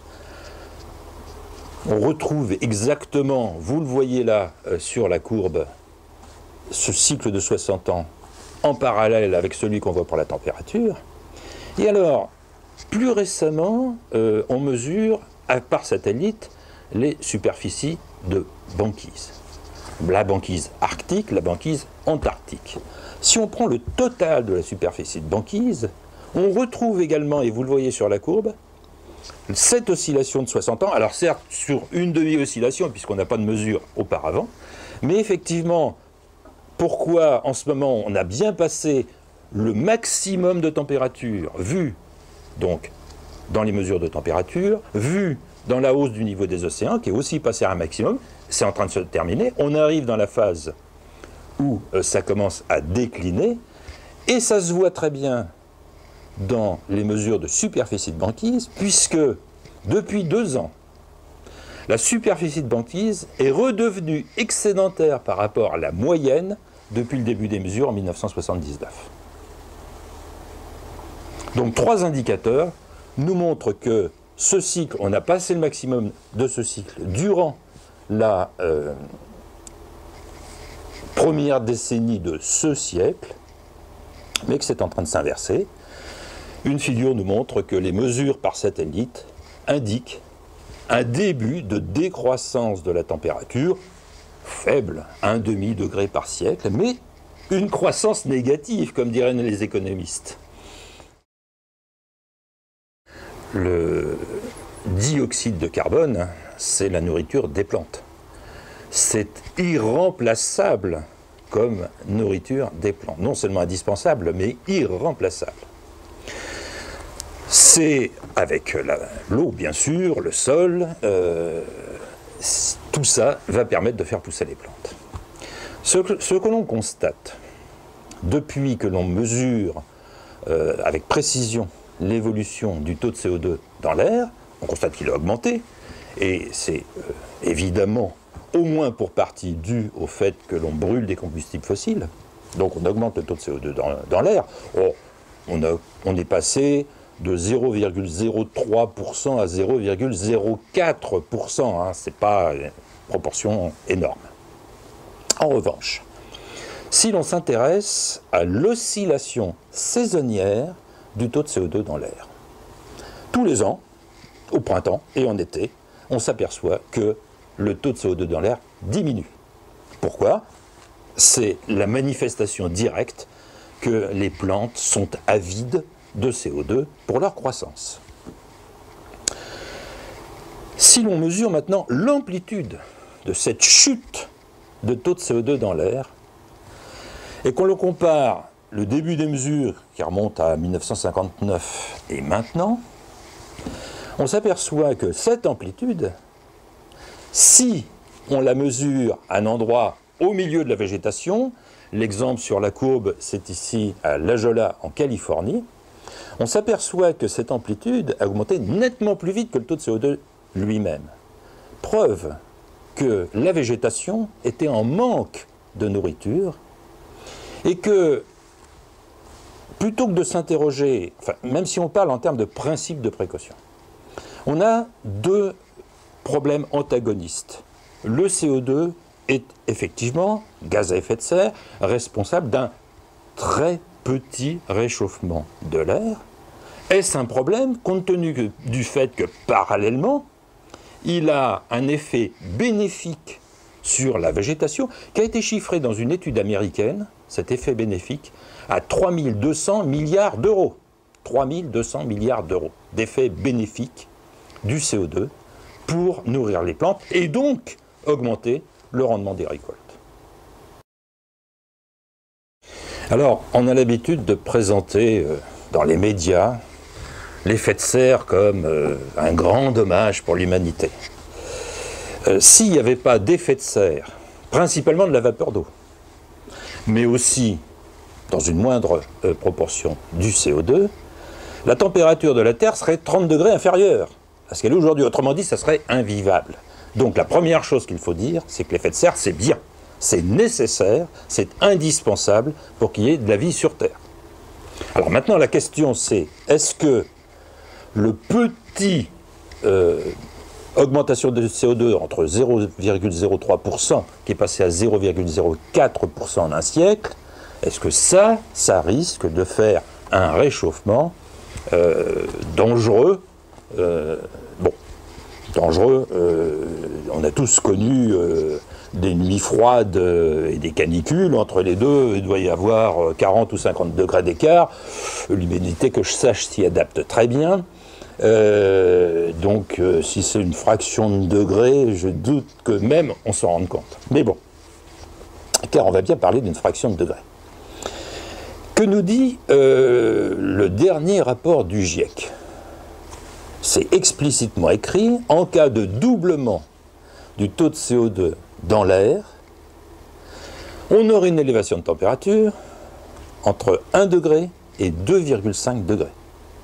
On retrouve exactement, vous le voyez là euh, sur la courbe, ce cycle de soixante ans en parallèle avec celui qu'on voit pour la température. Et alors, plus récemment, euh, on mesure, à par satellite, les superficies de banquise. La banquise arctique, la banquise antarctique. Si on prend le total de la superficie de banquise, on retrouve également, et vous le voyez sur la courbe, cette oscillation de soixante ans, alors certes sur une demi-oscillation, puisqu'on n'a pas de mesure auparavant, mais effectivement, pourquoi en ce moment on a bien passé le maximum de température vu donc dans les mesures de température, vu dans la hausse du niveau des océans, qui est aussi passé à un maximum, c'est en train de se terminer, on arrive dans la phase où euh, ça commence à décliner, et ça se voit très bien dans les mesures de superficie de banquise, puisque depuis deux ans, la superficie de banquise est redevenue excédentaire par rapport à la moyenne depuis le début des mesures en mille neuf cent soixante-dix-neuf. Donc trois indicateurs nous montrent que ce cycle, on a passé le maximum de ce cycle durant la euh, première décennie de ce siècle, mais que c'est en train de s'inverser. Une figure nous montre que les mesures par satellite indiquent un début de décroissance de la température, faible, un demi-degré par siècle, mais une croissance négative, comme diraient les économistes. Le dioxyde de carbone, c'est la nourriture des plantes. C'est irremplaçable comme nourriture des plantes. Non seulement indispensable, mais irremplaçable. C'est avec l'eau, bien sûr, le sol, euh, tout ça va permettre de faire pousser les plantes. Ce que, ce que l'on constate, depuis que l'on mesure euh, avec précision l'évolution du taux de C O deux dans l'air, on constate qu'il a augmenté, et c'est euh, évidemment au moins pour partie dû au fait que l'on brûle des combustibles fossiles, donc on augmente le taux de C O deux dans, dans l'air. Oh, on, a, on est passé de zéro virgule zéro trois pour cent à zéro virgule zéro quatre pour cent, hein, c'est pas une proportion énorme. En revanche, si l'on s'intéresse à l'oscillation saisonnière du taux de C O deux dans l'air, tous les ans, au printemps et en été, on s'aperçoit que le taux de C O deux dans l'air diminue. Pourquoi? C'est la manifestation directe que les plantes sont avides de C O deux pour leur croissance. Si l'on mesure maintenant l'amplitude de cette chute de taux de C O deux dans l'air, et qu'on le compare le début des mesures qui remonte à mille neuf cent cinquante-neuf et maintenant, on s'aperçoit que cette amplitude, si on la mesure à un endroit au milieu de la végétation, l'exemple sur la courbe, c'est ici à La Jolla en Californie, on s'aperçoit que cette amplitude a augmenté nettement plus vite que le taux de C O deux lui-même. Preuve que la végétation était en manque de nourriture et que, plutôt que de s'interroger, enfin, même si on parle en termes de principe de précaution, on a deux problèmes antagonistes. Le C O deux est effectivement, gaz à effet de serre, responsable d'un très petit réchauffement de l'air. Est-ce un problème compte tenu du fait que, parallèlement, il a un effet bénéfique sur la végétation qui a été chiffré dans une étude américaine, cet effet bénéfique, à trois mille deux cents milliards d'euros. trois mille deux cents milliards d'euros d'effet bénéfique du C O deux pour nourrir les plantes et donc augmenter le rendement des récoltes. Alors, on a l'habitude de présenter euh, dans les médias l'effet de serre comme euh, un grand dommage pour l'humanité. Euh, S'il n'y avait pas d'effet de serre, principalement de la vapeur d'eau, mais aussi, dans une moindre euh, proportion, du C O deux, la température de la Terre serait trente degrés inférieure à ce qu'elle est aujourd'hui. Autrement dit, ça serait invivable. Donc la première chose qu'il faut dire, c'est que l'effet de serre, c'est bien. C'est nécessaire, c'est indispensable pour qu'il y ait de la vie sur Terre. Alors maintenant, la question c'est, est-ce que le petit euh, augmentation de C O deux entre zéro virgule zéro trois pour cent qui est passé à zéro virgule zéro quatre pour cent en un siècle, est-ce que ça, ça risque de faire un réchauffement euh, dangereux euh, bon, dangereux, euh, on a tous connu euh, des nuits froides et des canicules, entre les deux, il doit y avoir quarante ou cinquante degrés d'écart. L'humanité, que je sache, s'y adapte très bien. Euh, donc, euh, si c'est une fraction de degré, je doute que même on s'en rende compte. Mais bon, car on va bien parler d'une fraction de degré. Que nous dit euh, le dernier rapport du GIEC? C'est explicitement écrit, en cas de doublement du taux de C O deux dans l'air, on aurait une élévation de température entre un degré et deux virgule cinq degrés.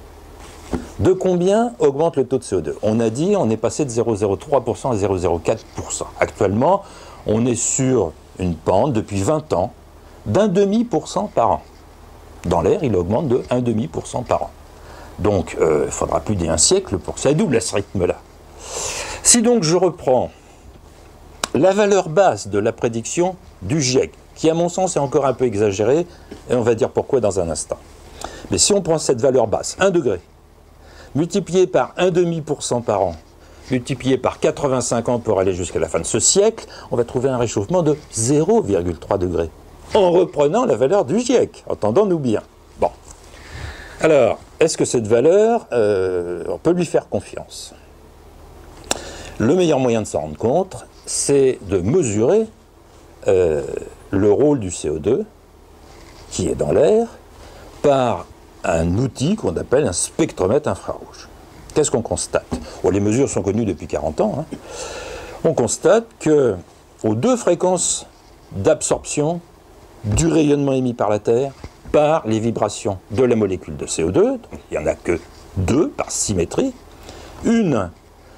De combien augmente le taux de C O deux? On a dit on est passé de zéro virgule zéro trois pour cent à zéro virgule zéro quatre pour cent. Actuellement, on est sur une pente depuis vingt ans d'un demi pour cent par an. Dans l'air, il augmente de un demi pour cent par an. Donc, euh, il faudra plus d'un siècle pour que ça double à ce rythme-là. Si donc je reprends la valeur basse de la prédiction du GIEC, qui à mon sens est encore un peu exagérée, et on va dire pourquoi dans un instant. Mais si on prend cette valeur basse, un degré, multiplié par un demi pour cent par an, multiplié par quatre-vingt-cinq ans pour aller jusqu'à la fin de ce siècle, on va trouver un réchauffement de zéro virgule trois degrés, en reprenant la valeur du GIEC, entendons-nous bien. Bon. Alors, est-ce que cette valeur, euh, on peut lui faire confiance? Le meilleur moyen de s'en rendre compte, c'est de mesurer euh, le rôle du C O deux, qui est dans l'air, par un outil qu'on appelle un spectromètre infrarouge. Qu'est-ce qu'on constate? Bon, les mesures sont connues depuis quarante ans. Hein. On constate que aux deux fréquences d'absorption du rayonnement émis par la Terre, par les vibrations de la molécule de C O deux, donc il n'y en a que deux par symétrie, une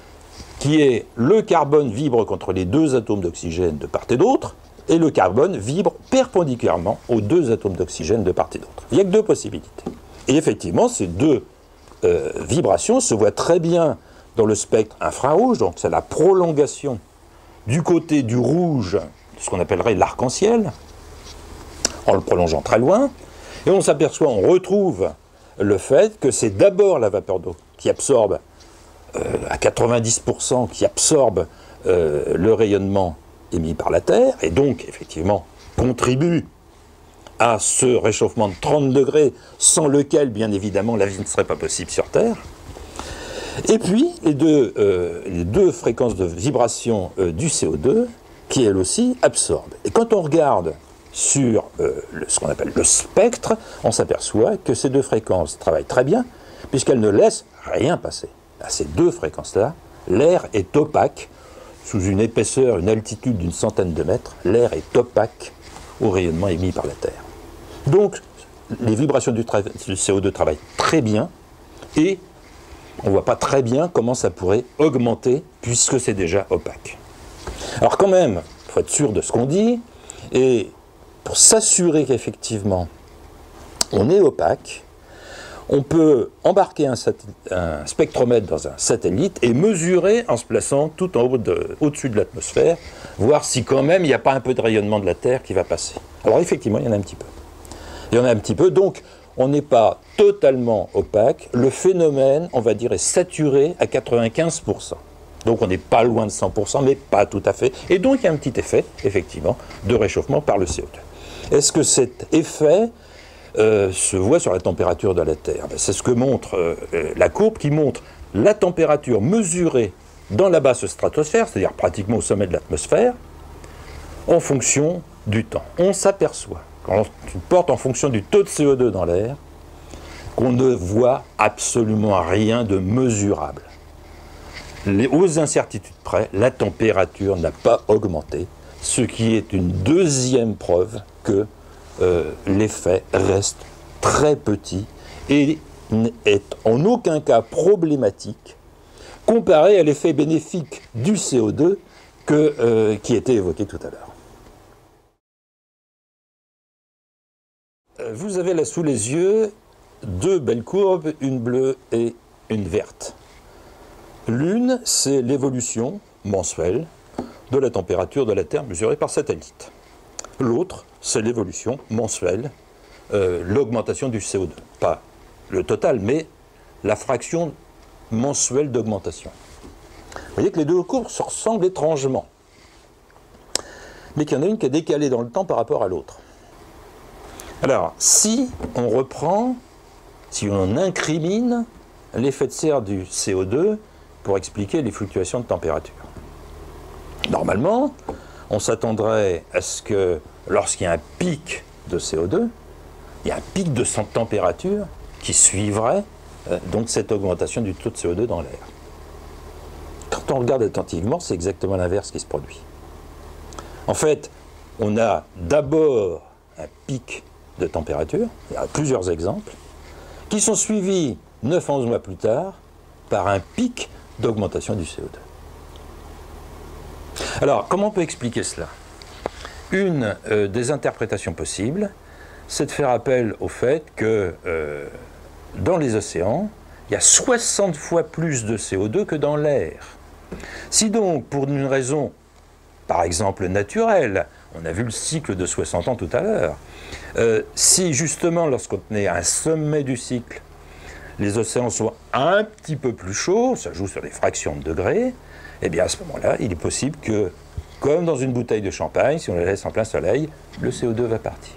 qui est le carbone vibre contre les deux atomes d'oxygène de part et d'autre, et le carbone vibre perpendiculairement aux deux atomes d'oxygène de part et d'autre. Il n'y a que deux possibilités. Et effectivement, ces deux euh, vibrations se voient très bien dans le spectre infrarouge, donc c'est la prolongation du côté du rouge, ce qu'on appellerait l'arc-en-ciel, en le prolongeant très loin, et on s'aperçoit, on retrouve le fait que c'est d'abord la vapeur d'eau qui absorbe euh, à quatre-vingt-dix pour cent, qui absorbe euh, le rayonnement émis par la Terre, et donc, effectivement, contribue à ce réchauffement de trente degrés, sans lequel, bien évidemment, la vie ne serait pas possible sur Terre. Et puis, les deux, euh, les deux fréquences de vibration euh, du C O deux, qui, elles aussi, absorbent. Et quand on regarde sur euh, le, ce qu'on appelle le spectre, on s'aperçoit que ces deux fréquences travaillent très bien, puisqu'elles ne laissent rien passer. À ces deux fréquences-là, l'air est opaque, sous une épaisseur, une altitude d'une centaine de mètres, l'air est opaque au rayonnement émis par la Terre. Donc, les vibrations du, du C O deux travaillent très bien, et on ne voit pas très bien comment ça pourrait augmenter, puisque c'est déjà opaque. Alors quand même, il faut être sûr de ce qu'on dit, et pour s'assurer qu'effectivement on est opaque, on peut embarquer un, un spectromètre dans un satellite et mesurer en se plaçant tout en haut de, au-dessus de l'atmosphère, voir si quand même il n'y a pas un peu de rayonnement de la Terre qui va passer. Alors effectivement, il y en a un petit peu. Il y en a un petit peu, donc on n'est pas totalement opaque. Le phénomène, on va dire, est saturé à quatre-vingt-quinze pour cent. Donc on n'est pas loin de cent pour cent, mais pas tout à fait. Et donc il y a un petit effet, effectivement, de réchauffement par le C O deux. Est-ce que cet effet euh, se voit sur la température de la Terre? Ben, c'est ce que montre euh, la courbe qui montre la température mesurée dans la basse stratosphère, c'est-à-dire pratiquement au sommet de l'atmosphère, en fonction du temps. On s'aperçoit, quand on porte en fonction du taux de C O deux dans l'air, qu'on ne voit absolument rien de mesurable. Les, aux incertitudes près, la température n'a pas augmenté, ce qui est une deuxième preuve que euh, l'effet reste très petit et n'est en aucun cas problématique comparé à l'effet bénéfique du C O deux que, euh, qui était évoqué tout à l'heure. Vous avez là sous les yeux deux belles courbes, une bleue et une verte. L'une, c'est l'évolution mensuelle de la température de la Terre mesurée par satellite. L'autre, c'est l'évolution mensuelle, euh, l'augmentation du C O deux. Pas le total, mais la fraction mensuelle d'augmentation. Vous voyez que les deux courbes se ressemblent étrangement, mais qu'il y en a une qui est décalée dans le temps par rapport à l'autre. Alors, si on reprend, si on incrimine l'effet de serre du C O deux pour expliquer les fluctuations de température. Normalement, on s'attendrait à ce que lorsqu'il y a un pic de C O deux, il y a un pic de température qui suivrait euh, donc cette augmentation du taux de C O deux dans l'air. Quand on regarde attentivement, c'est exactement l'inverse qui se produit. En fait, on a d'abord un pic de température, il y a plusieurs exemples, qui sont suivis neuf à onze mois plus tard par un pic d'augmentation du C O deux. Alors, comment on peut expliquer cela? Une euh, des interprétations possibles, c'est de faire appel au fait que euh, dans les océans, il y a soixante fois plus de C O deux que dans l'air. Si donc, pour une raison, par exemple naturelle, on a vu le cycle de soixante ans tout à l'heure, euh, si justement, lorsqu'on est à un sommet du cycle, les océans sont un petit peu plus chauds, ça joue sur des fractions de degrés, eh bien à ce moment-là, il est possible que, comme dans une bouteille de champagne, si on la laisse en plein soleil, le C O deux va partir.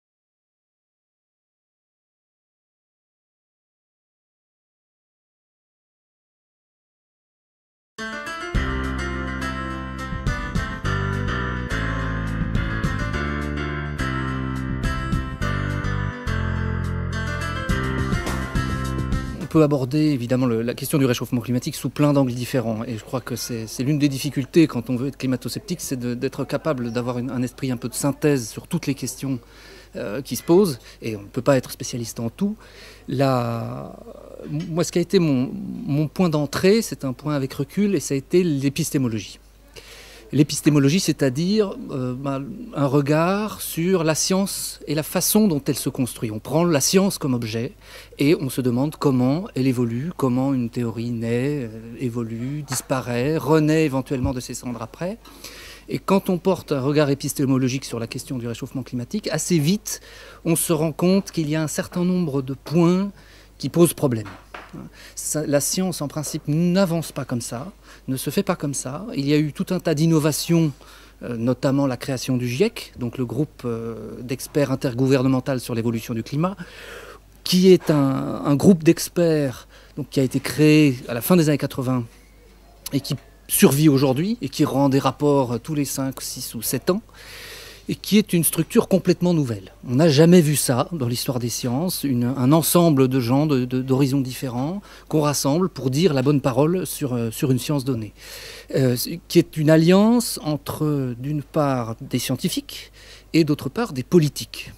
On peut aborder évidemment le, la question du réchauffement climatique sous plein d'angles différents. Et je crois que c'est l'une des difficultés quand on veut être climato-sceptique, c'est d'être capable d'avoir un esprit un peu de synthèse sur toutes les questions euh, qui se posent. Et on ne peut pas être spécialiste en tout. La... Moi, ce qui a été mon, mon point d'entrée, c'est un point avec recul, et ça a été l'épistémologie. L'épistémologie, c'est-à-dire euh, bah, un regard sur la science et la façon dont elle se construit. On prend la science comme objet et on se demande comment elle évolue, comment une théorie naît, euh, évolue, disparaît, renaît éventuellement de ses cendres après. Et quand on porte un regard épistémologique sur la question du réchauffement climatique, assez vite, on se rend compte qu'il y a un certain nombre de points qui posent problème. La science, en principe, n'avance pas comme ça, ne se fait pas comme ça. Il y a eu tout un tas d'innovations, euh, notamment la création du GIEC, donc le groupe euh, d'experts intergouvernemental sur l'évolution du climat, qui est un, un groupe d'experts qui a été créé à la fin des années quatre-vingt et qui survit aujourd'hui et qui rend des rapports tous les cinq, six ou sept ans, et qui est une structure complètement nouvelle. On n'a jamais vu ça dans l'histoire des sciences, une, un ensemble de gens de, de, d'horizons différents qu'on rassemble pour dire la bonne parole sur, sur une science donnée, euh, qui est une alliance entre, d'une part, des scientifiques et d'autre part, des politiques.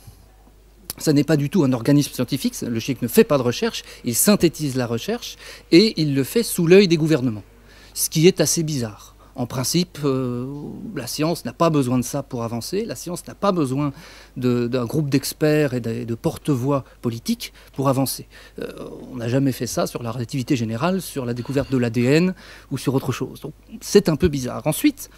Ça n'est pas du tout un organisme scientifique, le GIEC ne fait pas de recherche, il synthétise la recherche et il le fait sous l'œil des gouvernements, ce qui est assez bizarre. En principe, euh, la science n'a pas besoin de ça pour avancer. La science n'a pas besoin d'un groupe d'experts et de, de porte-voix politiques pour avancer. Euh, on n'a jamais fait ça sur la relativité générale, sur la découverte de l'A D N ou sur autre chose. Donc c'est un peu bizarre. Ensuite,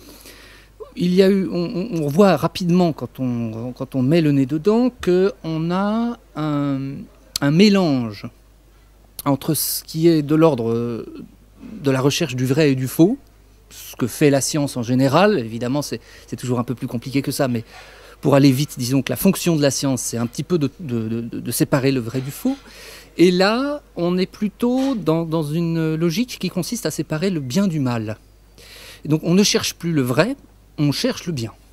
il y a eu, on, on voit rapidement, quand on, quand on met le nez dedans, qu'on a un, un mélange entre ce qui est de l'ordre de la recherche du vrai et du faux, ce que fait la science en général. Évidemment, c'est toujours un peu plus compliqué que ça, mais pour aller vite, disons que la fonction de la science, c'est un petit peu de, de, de, de séparer le vrai du faux. Et là, on est plutôt dans, dans une logique qui consiste à séparer le bien du mal. Et donc, on ne cherche plus le vrai, on cherche le bien.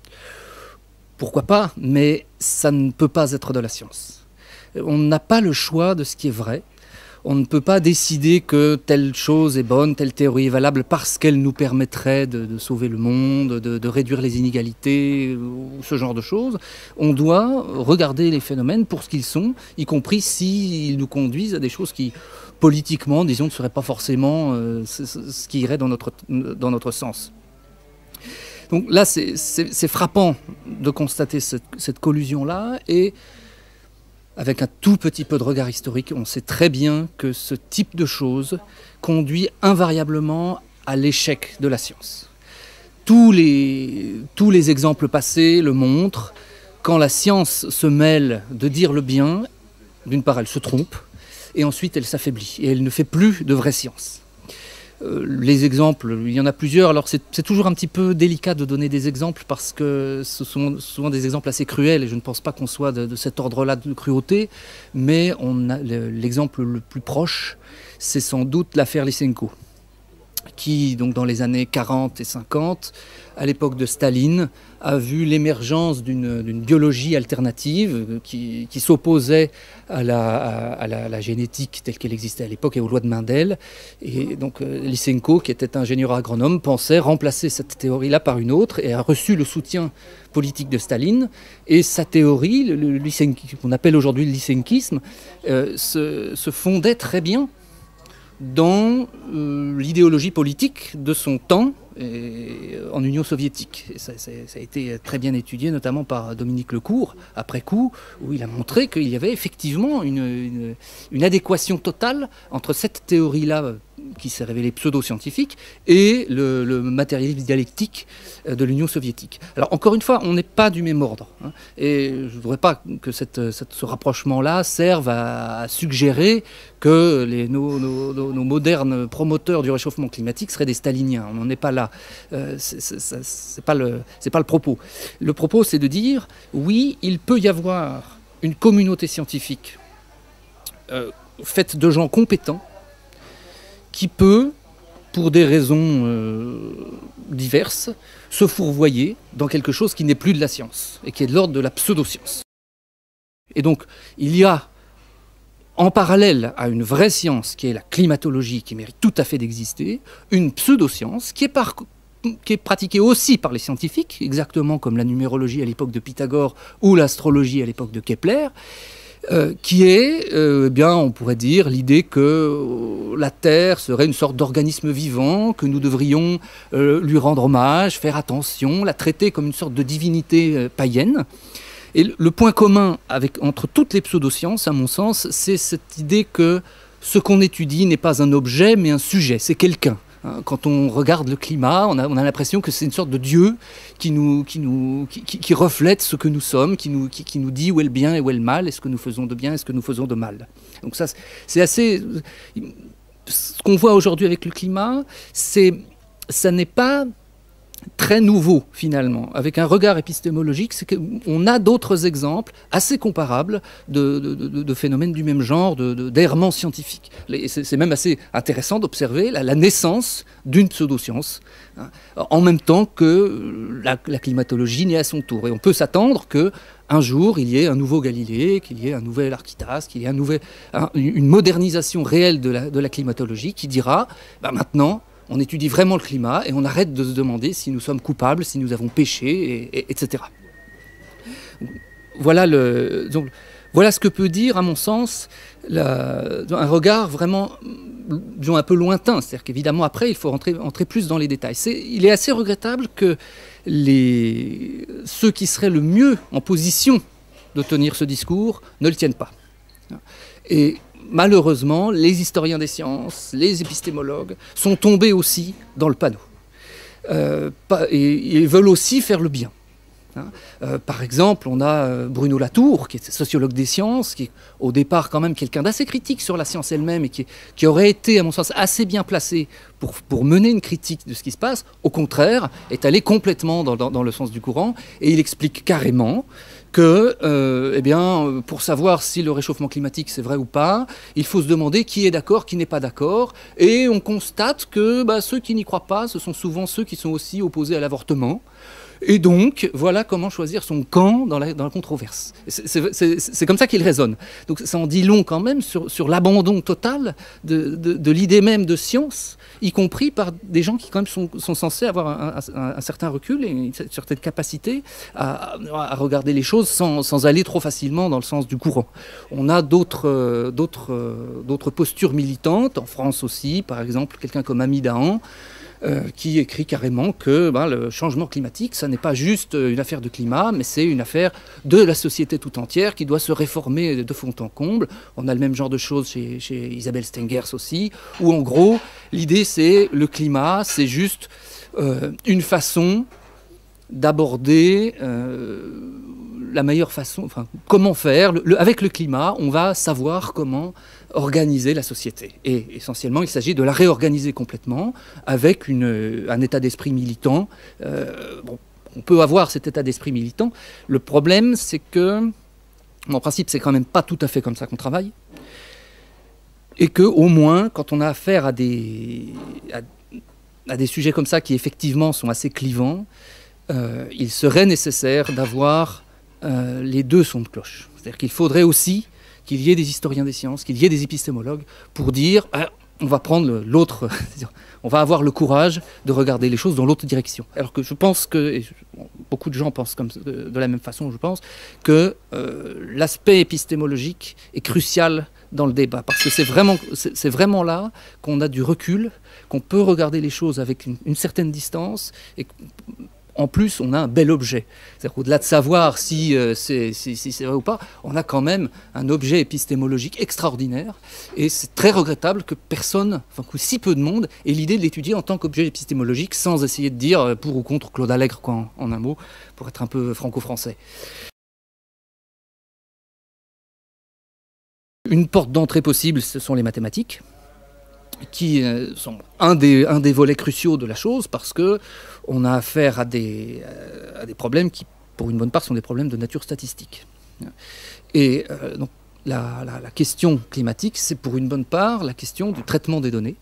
Pourquoi pas, mais ça ne peut pas être de la science. On n'a pas le choix de ce qui est vrai. On ne peut pas décider que telle chose est bonne, telle théorie est valable parce qu'elle nous permettrait de, de sauver le monde, de, de réduire les inégalités, ou ce genre de choses. On doit regarder les phénomènes pour ce qu'ils sont, y compris s'ils nous conduisent à des choses qui, politiquement, disons, ne seraient pas forcément euh, ce, ce qui irait dans notre, dans notre sens. Donc là, c'est frappant de constater cette, cette collusion-là, et avec un tout petit peu de regard historique, on sait très bien que ce type de choses conduit invariablement à l'échec de la science. Tous les, tous les exemples passés le montrent. Quand la science se mêle de dire le bien, d'une part elle se trompe, et ensuite elle s'affaiblit, et elle ne fait plus de vraie science. Euh, les exemples, il y en a plusieurs. Alors c'est toujours un petit peu délicat de donner des exemples parce que ce sont souvent des exemples assez cruels et je ne pense pas qu'on soit de, de cet ordre-là de cruauté. Mais on a l'exemple le plus proche, c'est sans doute l'affaire Lysenko, qui, donc dans les années quarante et cinquante, à l'époque de Staline, a vu l'émergence d'une biologie alternative qui, qui s'opposait à la, à, à, la, à la génétique telle qu'elle existait à l'époque et aux lois de Mendel. Et donc Lysenko, qui était ingénieur agronome, pensait remplacer cette théorie-là par une autre et a reçu le soutien politique de Staline. Et sa théorie, le, le, qu'on appelle aujourd'hui le lysenkisme, euh, se, se fondait très bien dans euh, l'idéologie politique de son temps et, en Union soviétique. Et ça, ça, ça a été très bien étudié, notamment par Dominique Lecourt, après coup, où il a montré qu'il y avait effectivement une, une, une adéquation totale entre cette théorie-là, qui s'est révélée pseudo-scientifique, et le, le matérialisme dialectique de l'Union soviétique. Alors encore une fois, on n'est pas du même ordre, hein, et je ne voudrais pas que cette, cette, ce rapprochement-là serve à, à suggérer que les, nos, nos, nos, nos modernes promoteurs du réchauffement climatique seraient des staliniens. On n'en est pas là. Euh, c'est pas le, c'est pas le propos. Le propos, c'est de dire, oui, il peut y avoir une communauté scientifique euh, faite de gens compétents, qui peut, pour des raisons euh, diverses, se fourvoyer dans quelque chose qui n'est plus de la science et qui est de l'ordre de la pseudo-science. Et donc, il y a, en parallèle à une vraie science qui est la climatologie, qui mérite tout à fait d'exister, une pseudo-science qui est, par, qui est pratiquée aussi par les scientifiques, exactement comme la numérologie à l'époque de Pythagore ou l'astrologie à l'époque de Kepler, Euh, qui est, euh, eh bien, on pourrait dire, l'idée que euh, la Terre serait une sorte d'organisme vivant, que nous devrions euh, lui rendre hommage, faire attention, la traiter comme une sorte de divinité euh, païenne. Et le, le point commun avec, entre toutes les pseudosciences, à mon sens, c'est cette idée que ce qu'on étudie n'est pas un objet, mais un sujet, c'est quelqu'un. Quand on regarde le climat, on a, on a l'impression que c'est une sorte de Dieu qui, nous, qui, nous, qui, qui reflète ce que nous sommes, qui nous, qui, qui nous dit où est le bien et où est le mal, est-ce que nous faisons de bien, est-ce que nous faisons de mal. Donc ça, c'est assez... Ce qu'on voit aujourd'hui avec le climat, c'est, ça n'est pas très nouveau finalement. Avec un regard épistémologique, c'est qu'on a d'autres exemples assez comparables de, de, de, de phénomènes du même genre, d'errements de, scientifiques. C'est même assez intéressant d'observer la, la naissance d'une pseudo-science, hein, en même temps que la, la climatologie naît à son tour. Et on peut s'attendre qu'un jour, il y ait un nouveau Galilée, qu'il y ait un nouvel Archytas, qu'il y ait un nouvel, un, une modernisation réelle de la, de la climatologie qui dira, bah maintenant, on étudie vraiment le climat et on arrête de se demander si nous sommes coupables, si nous avons péché, et, et, et cetera. Voilà, le, donc, voilà ce que peut dire, à mon sens, la, un regard vraiment, disons, un peu lointain. C'est-à-dire qu'évidemment, après, il faut rentrer, entrer plus dans les détails. Il est assez regrettable que les, ceux qui seraient le mieux en position de tenir ce discours ne le tiennent pas. Et malheureusement, les historiens des sciences, les épistémologues sont tombés aussi dans le panneau. Euh, et ils veulent aussi faire le bien. Hein. Euh, par exemple, on a euh, Bruno Latour, qui est sociologue des sciences, qui est au départ quand même quelqu'un d'assez critique sur la science elle-même et qui, qui aurait été, à mon sens, assez bien placé pour, pour mener une critique de ce qui se passe. Au contraire, est allé complètement dans, dans, dans le sens du courant et il explique carrément que, euh, eh bien, pour savoir si le réchauffement climatique c'est vrai ou pas, il faut se demander qui est d'accord, qui n'est pas d'accord, et on constate que bah, ceux qui n'y croient pas, ce sont souvent ceux qui sont aussi opposés à l'avortement. Et donc, voilà comment choisir son camp dans la, dans la controverse. C'est comme ça qu'il raisonne. Donc ça en dit long quand même sur, sur l'abandon total de, de, de l'idée même de science, y compris par des gens qui quand même sont, sont censés avoir un, un, un certain recul et une certaine capacité à, à regarder les choses sans, sans aller trop facilement dans le sens du courant. On a d'autres d'autres postures militantes, en France aussi, par exemple, quelqu'un comme Ami Dahan, Euh, qui écrit carrément que ben, le changement climatique, ça n'est pas juste une affaire de climat, mais c'est une affaire de la société tout entière qui doit se réformer de fond en comble. On a le même genre de choses chez, chez Isabelle Stengers aussi, où en gros, l'idée c'est le climat, c'est juste euh, une façon d'aborder euh, la meilleure façon, enfin, comment faire. Le, le, avec le climat, on va savoir comment organiser la société. Et essentiellement, il s'agit de la réorganiser complètement avec une, un état d'esprit militant. Euh, bon, on peut avoir cet état d'esprit militant. Le problème, c'est que, en principe, c'est quand même pas tout à fait comme ça qu'on travaille. Et qu'au moins, quand on a affaire à des, à, à des sujets comme ça qui, effectivement, sont assez clivants, euh, il serait nécessaire d'avoir euh, les deux sons de cloche. C'est-à-dire qu'il faudrait aussi qu'il y ait des historiens des sciences, qu'il y ait des épistémologues pour dire ah, on va prendre l'autre, on va avoir le courage de regarder les choses dans l'autre direction. Alors que je pense que, et beaucoup de gens pensent comme, de, de la même façon, je pense, que euh, l'aspect épistémologique est crucial dans le débat, parce que c'est vraiment, c'est vraiment là qu'on a du recul, qu'on peut regarder les choses avec une, une certaine distance, et en plus, on a un bel objet. C'est-à-dire qu'au-delà de savoir si euh, c'est si, si vrai ou pas, on a quand même un objet épistémologique extraordinaire. Et c'est très regrettable que personne, enfin que si peu de monde, ait l'idée de l'étudier en tant qu'objet épistémologique, sans essayer de dire pour ou contre Claude Allègre, quoi, en, en un mot, pour être un peu franco-français. Une porte d'entrée possible, ce sont les mathématiques, qui sont un des, un des volets cruciaux de la chose, parce qu'on a affaire à des, à des problèmes qui, pour une bonne part, sont des problèmes de nature statistique. Et euh, donc, la, la, la question climatique, c'est pour une bonne part la question du traitement des données.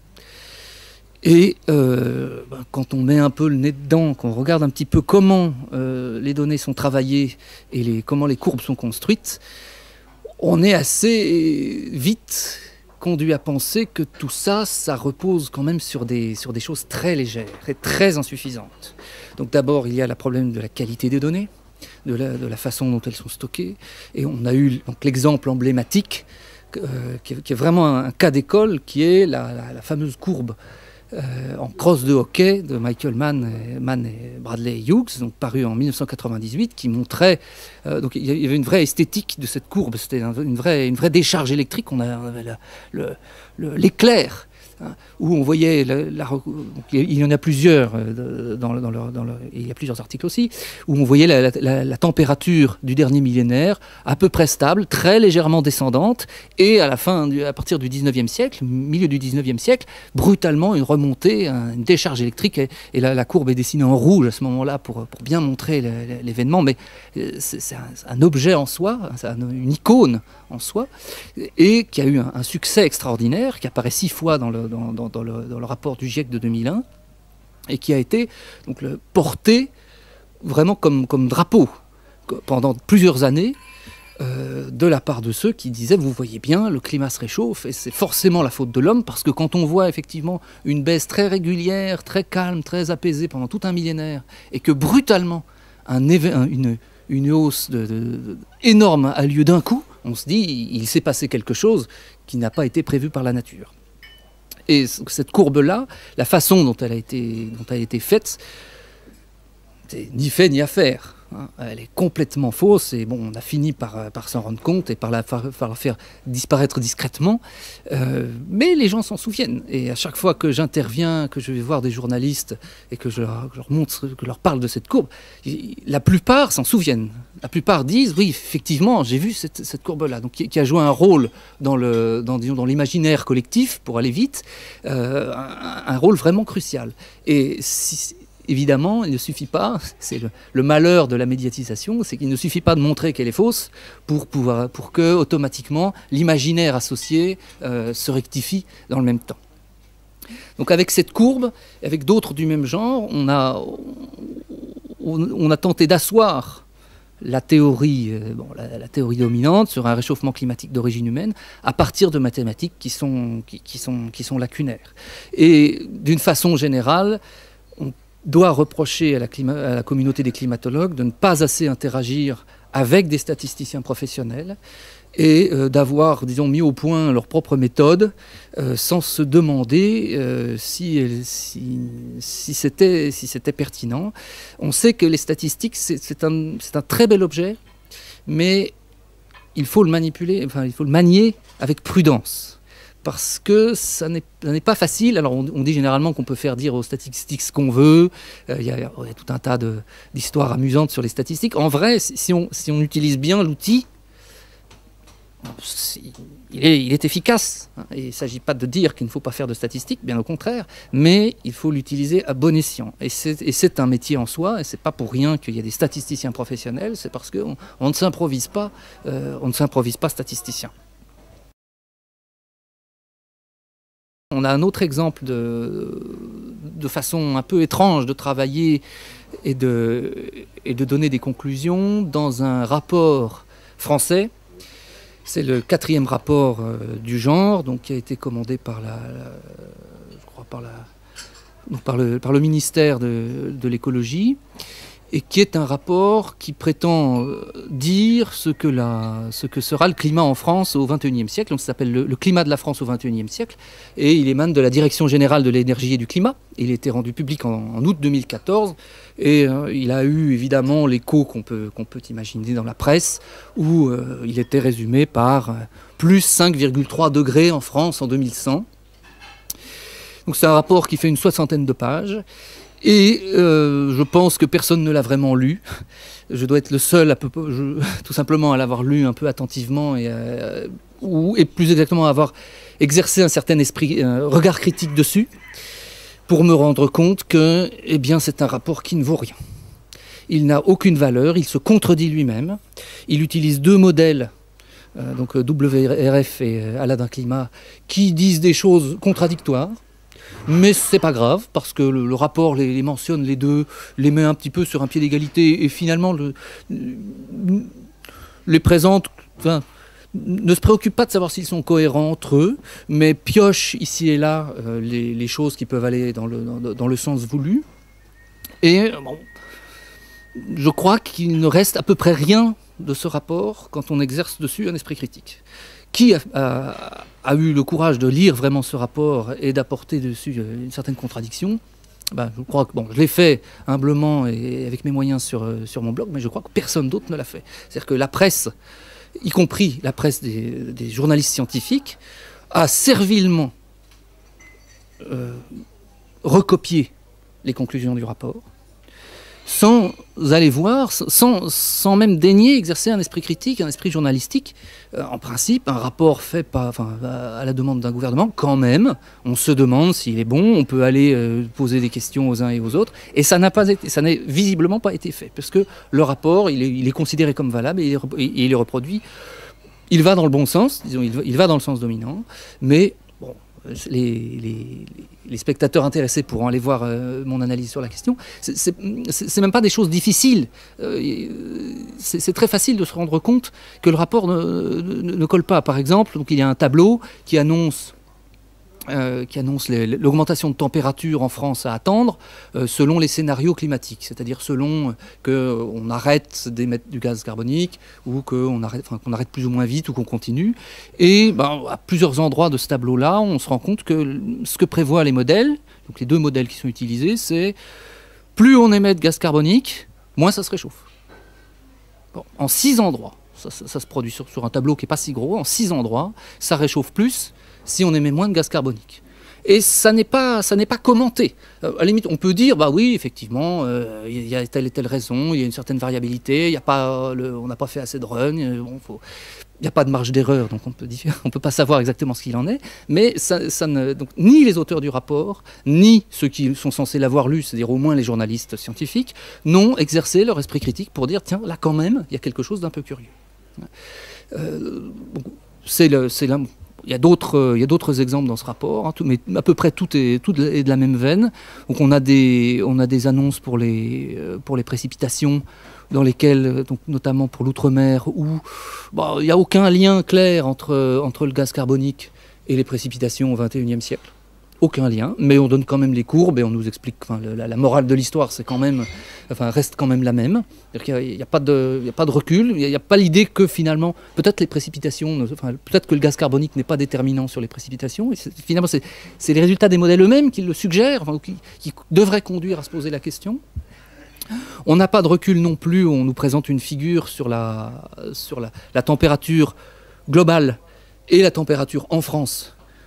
Et euh, ben, quand on met un peu le nez dedans, qu'on regarde un petit peu comment euh, les données sont travaillées et les, comment les courbes sont construites, on est assez vite conduit à penser que tout ça, ça repose quand même sur des, sur des choses très légères et très insuffisantes. Donc d'abord, il y a le problème de la qualité des données, de la, de la façon dont elles sont stockées. Et on a eu l'exemple emblématique, euh, qui, est, qui est vraiment un, un cas d'école, qui est la, la, la fameuse courbe euh, en cross de hockey de Michael Mann et, Mann et Bradley Hughes, donc paru en mille neuf cent quatre-vingt-dix-huit, qui montrait, euh, donc il y avait une vraie esthétique de cette courbe, c'était une vraie, une vraie décharge électrique, on avait l'éclair, hein, où on voyait, la, la, il y en a plusieurs, euh, dans, dans le, dans le, il y a plusieurs articles aussi, où on voyait la, la, la température du dernier millénaire à peu près stable, très légèrement descendante, et à la fin, du, à partir du dix-neuvième siècle, milieu du dix-neuvième siècle, brutalement une remontée, une décharge électrique, et, et la, la courbe est dessinée en rouge à ce moment-là pour, pour bien montrer l'événement, mais c'est un, un objet en soi, une icône en soi, et qui a eu un, un succès extraordinaire, qui apparaît six fois dans le, dans, dans, dans, le, dans le rapport du GIEC de deux mille un, et qui a été donc, le, porté vraiment comme, comme drapeau pendant plusieurs années euh, de la part de ceux qui disaient, vous voyez bien, le climat se réchauffe, et c'est forcément la faute de l'homme, parce que quand on voit effectivement une baisse très régulière, très calme, très apaisée pendant tout un millénaire, et que brutalement un, un, une, une hausse de, de, de, énorme a lieu d'un coup, on se dit, il s'est passé quelque chose qui n'a pas été prévu par la nature. Et cette courbe-là, la façon dont elle a été, dont elle a été faite, c'est ni fait ni à faire. Hein. Elle est complètement fausse, et bon, on a fini par, par s'en rendre compte et par la, par, par la faire disparaître discrètement. Euh, mais les gens s'en souviennent. Et à chaque fois que j'interviens, que je vais voir des journalistes et que je leur, je leur montre, que je leur parle de cette courbe, la plupart s'en souviennent. La plupart disent, oui, effectivement, j'ai vu cette, cette courbe-là, donc qui, qui a joué un rôle dans le, dans, disons, dans l'imaginaire collectif, pour aller vite, euh, un, un rôle vraiment crucial. Et si, évidemment, il ne suffit pas, c'est le, le malheur de la médiatisation, c'est qu'il ne suffit pas de montrer qu'elle est fausse pour, pouvoir, pour que, automatiquement, l'imaginaire associé euh, se rectifie dans le même temps. Donc avec cette courbe, avec d'autres du même genre, on a, on, on a tenté d'asseoir la théorie, euh, bon, la, la théorie dominante sur un réchauffement climatique d'origine humaine à partir de mathématiques qui sont, qui, qui sont, qui sont lacunaires. Et d'une façon générale, on doit reprocher à la, clima, à la communauté des climatologues de ne pas assez interagir avec des statisticiens professionnels et euh, d'avoir, disons, mis au point leur propre méthode euh, sans se demander euh, si, si, si c'était si c'était pertinent. On sait que les statistiques, c'est un, c'est un très bel objet, mais il faut le manipuler, enfin, il faut le manier avec prudence. parce que ça n'est pas facile. Alors on, on dit généralement qu'on peut faire dire aux statistiques ce qu'on veut. Il euh, y, y a tout un tas d'histoires amusantes sur les statistiques. En vrai, si on, si on utilise bien l'outil, il est, il est efficace. Et il ne s'agit pas de dire qu'il ne faut pas faire de statistiques, bien au contraire, mais il faut l'utiliser à bon escient. Et c'est un métier en soi, et ce n'est pas pour rien qu'il y a des statisticiens professionnels, c'est parce qu'on on ne s'improvise pas, euh, on ne s'improvise pas statisticien. On a un autre exemple de, de façon un peu étrange de travailler et de, et de donner des conclusions dans un rapport français. C'est le quatrième rapport euh, du genre, donc, qui a été commandé par, la, la, je crois par, la, donc par, le, par le ministère de, de l'écologie, et qui est un rapport qui prétend dire ce que, la, ce que sera le climat en France au vingt et unième siècle. Donc ça s'appelle le, le climat de la France au vingt et unième siècle, et il émane de la Direction générale de l'énergie et du climat. Il a été rendu public en, en août deux mille quatorze, et euh, il a eu évidemment l'écho qu'on peut, qu'on peut imaginer dans la presse, où euh, il était résumé par euh, plus cinq virgule trois degrés en France en deux mille cent. Donc c'est un rapport qui fait une soixantaine de pages. Et euh, je pense que personne ne l'a vraiment lu. Je dois être le seul, à peu, je, tout simplement, à l'avoir lu un peu attentivement et, euh, ou, et plus exactement à avoir exercé un certain esprit, un regard critique dessus, pour me rendre compte que, eh bien, c'est un rapport qui ne vaut rien. Il n'a aucune valeur, il se contredit lui-même. Il utilise deux modèles, euh, donc W R F et euh, Aladin Climat, qui disent des choses contradictoires. Mais c'est pas grave, parce que le, le rapport les, les mentionne les deux, les met un petit peu sur un pied d'égalité, et finalement le, les présente, enfin, ne se préoccupe pas de savoir s'ils sont cohérents entre eux, mais pioche ici et là euh, les, les choses qui peuvent aller dans le, dans, dans le sens voulu. Et bon, je crois qu'il ne reste à peu près rien de ce rapport quand on exerce dessus un esprit critique. Qui a, a, a eu le courage de lire vraiment ce rapport et d'apporter dessus une certaine contradiction? Ben, je crois que bon, je l'ai fait humblement et avec mes moyens sur, sur mon blog, mais je crois que personne d'autre ne l'a fait. C'est-à-dire que la presse, y compris la presse des, des journalistes scientifiques, a servilement euh, recopié les conclusions du rapport, sans aller voir, sans, sans même daigner exercer un esprit critique, un esprit journalistique. Euh, en principe, un rapport fait par, enfin, à la demande d'un gouvernement, quand même, on se demande s'il est bon, on peut aller euh, poser des questions aux uns et aux autres, et ça n'a pas été, ça n'a visiblement pas été fait, parce que le rapport, il est, il est considéré comme valable, et il est, et il est reproduit. Il va dans le bon sens, disons, il va, il va dans le sens dominant, mais bon, Les, les, les spectateurs intéressés pourront aller voir euh, mon analyse sur la question. C'est même pas des choses difficiles. Euh, c'est très facile de se rendre compte que le rapport ne, ne, ne colle pas. Par exemple, donc il y a un tableau qui annonce, euh, qui annonce l'augmentation de température en France à attendre euh, selon les scénarios climatiques, c'est-à-dire selon qu'on arrête d'émettre du gaz carbonique ou qu'on arrête, enfin, qu'on arrête plus ou moins vite ou qu'on continue. Et ben, à plusieurs endroits de ce tableau-là, on se rend compte que ce que prévoient les modèles, donc les deux modèles qui sont utilisés, c'est plus on émet de gaz carbonique, moins ça se réchauffe. Bon, en six endroits, ça, ça, ça se produit sur, sur un tableau qui n'est pas si gros, en six endroits, ça réchauffe plus si on émet moins de gaz carbonique. Et ça n'est pas, ça n'est pas commenté. Euh, à la limite, on peut dire, bah oui, effectivement, euh, il y a telle et telle raison, il y a une certaine variabilité, il y a pas, le, on n'a pas fait assez de run, bon, faut, il n'y a pas de marge d'erreur, donc on peut on peut pas savoir exactement ce qu'il en est. Mais ça, ça ne, donc, ni les auteurs du rapport, ni ceux qui sont censés l'avoir lu, c'est-à-dire au moins les journalistes scientifiques, n'ont exercé leur esprit critique pour dire, tiens, là quand même, il y a quelque chose d'un peu curieux. Euh, c'est le, c'est là. Il y a d'autres, il y a d'autres exemples dans ce rapport, hein, tout, mais à peu près tout est, tout est de la même veine. Donc on a des, on a des annonces pour les, pour les précipitations, dans lesquelles, donc notamment pour l'outre-mer, où bon, il n'y a aucun lien clair entre, entre le gaz carbonique et les précipitations au vingt et unième siècle. Aucun lien, mais on donne quand même les courbes et on nous explique, enfin, la, la morale de l'histoire, c'est quand même, enfin, reste quand même la même. Il n'y a, a, a pas de recul, il n'y a, a pas l'idée que finalement, peut-être les précipitations, enfin, peut-être que le gaz carbonique n'est pas déterminant sur les précipitations. Et finalement, c'est les résultats des modèles eux-mêmes qui le suggèrent, enfin, qui, qui devraient conduire à se poser la question. On n'a pas de recul non plus, on nous présente une figure sur la, sur la, la température globale et la température en France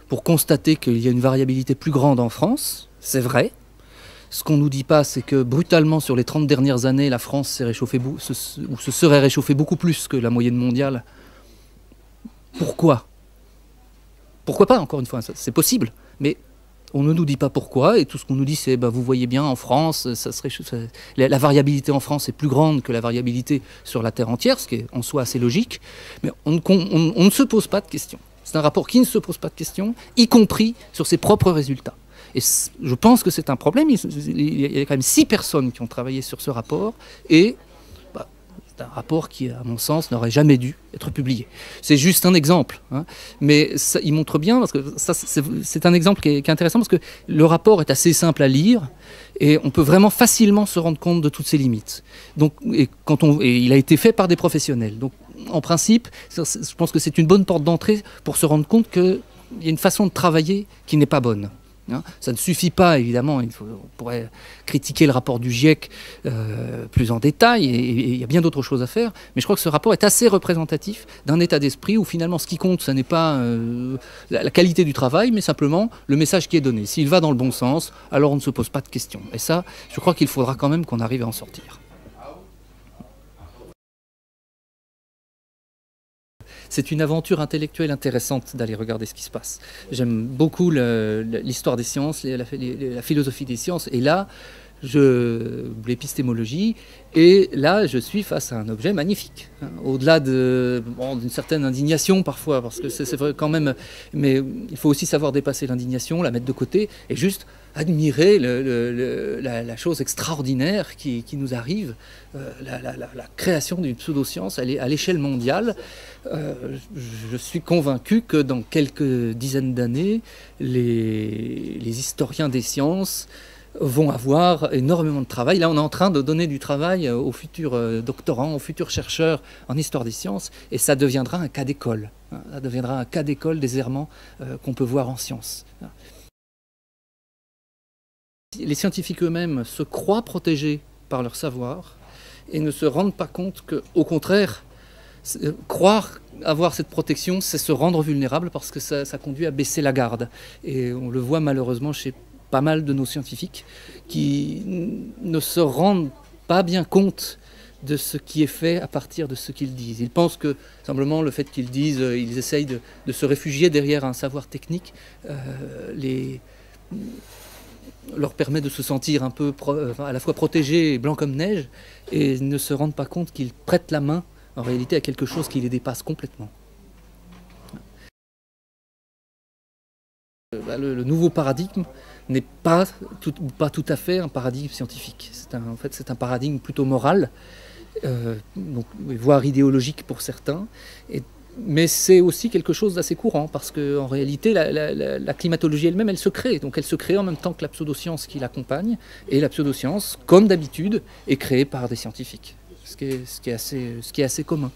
pour constater qu'il y a une variabilité plus grande en France, c'est vrai. Ce qu'on ne nous dit pas, c'est que brutalement, sur les trente dernières années, la France s'est réchauffée, se, ou se serait réchauffée beaucoup plus que la moyenne mondiale. Pourquoi? Pourquoi pas, encore une fois, c'est possible, mais on ne nous dit pas pourquoi, et tout ce qu'on nous dit, c'est, bah, vous voyez bien, en France, ça serait, ça, la, la variabilité en France est plus grande que la variabilité sur la Terre entière, ce qui est en soi assez logique, mais on, on, on ne se pose pas de questions. C'est un rapport qui ne se pose pas de questions, y compris sur ses propres résultats. Et je pense que c'est un problème. Il y a quand même six personnes qui ont travaillé sur ce rapport, et bah, c'est un rapport qui, à mon sens, n'aurait jamais dû être publié. C'est juste un exemple, hein, mais ça, il montre bien, parce que ça, c'est un exemple qui est, qui est intéressant, parce que le rapport est assez simple à lire, et on peut vraiment facilement se rendre compte de toutes ses limites. Donc, et, quand on, et il a été fait par des professionnels. Donc, en principe, je pense que c'est une bonne porte d'entrée pour se rendre compte qu'il y a une façon de travailler qui n'est pas bonne. Hein, ça ne suffit pas, évidemment, il faut, on pourrait critiquer le rapport du GIEC euh, plus en détail, et il y a bien d'autres choses à faire, mais je crois que ce rapport est assez représentatif d'un état d'esprit où finalement ce qui compte, ce n'est pas euh, la, la qualité du travail, mais simplement le message qui est donné. S'il va dans le bon sens, alors on ne se pose pas de questions. Et ça, je crois qu'il faudra quand même qu'on arrive à en sortir. C'est une aventure intellectuelle intéressante d'aller regarder ce qui se passe. J'aime beaucoup l'histoire des sciences, la, la, la philosophie des sciences, et là, l'épistémologie, et là, je suis face à un objet magnifique. Hein, au-delà de, bon, d'une certaine indignation parfois, parce que c'est vrai quand même, mais il faut aussi savoir dépasser l'indignation, la mettre de côté, et juste admirer le, le, le, la, la chose extraordinaire qui, qui nous arrive, euh, la, la, la, la création d'une pseudo-science à l'échelle mondiale. Euh, je suis convaincu que dans quelques dizaines d'années, les, les historiens des sciences vont avoir énormément de travail. Là, on est en train de donner du travail aux futurs doctorants, aux futurs chercheurs en histoire des sciences, et ça deviendra un cas d'école. Ça deviendra un cas d'école des errements euh, qu'on peut voir en sciences. Les scientifiques eux-mêmes se croient protégés par leur savoir et ne se rendent pas compte qu'au contraire, croire avoir cette protection, c'est se rendre vulnérable, parce que ça, ça conduit à baisser la garde. Et on le voit malheureusement chez pas mal de nos scientifiques qui ne se rendent pas bien compte de ce qui est fait à partir de ce qu'ils disent. Ils pensent que simplement le fait qu'ils disent, ils essayent de, de se réfugier derrière un savoir technique, euh, les, leur permet de se sentir un peu pro, à la fois protégés et blancs comme neige, et ne se rendent pas compte qu'ils prêtent la main en réalité à quelque chose qui les dépasse complètement. Le, le nouveau paradigme n'est pas tout, pas tout à fait un paradigme scientifique. C'est un, en fait, c'est un paradigme plutôt moral, euh, donc, voire idéologique pour certains, et, mais c'est aussi quelque chose d'assez courant, parce qu'en réalité, la, la, la, la climatologie elle-même, elle se crée. Donc elle se crée en même temps que la pseudoscience qui l'accompagne, et la pseudoscience, comme d'habitude, est créée par des scientifiques, ce qui est, ce qui est, assez, ce qui est assez commun.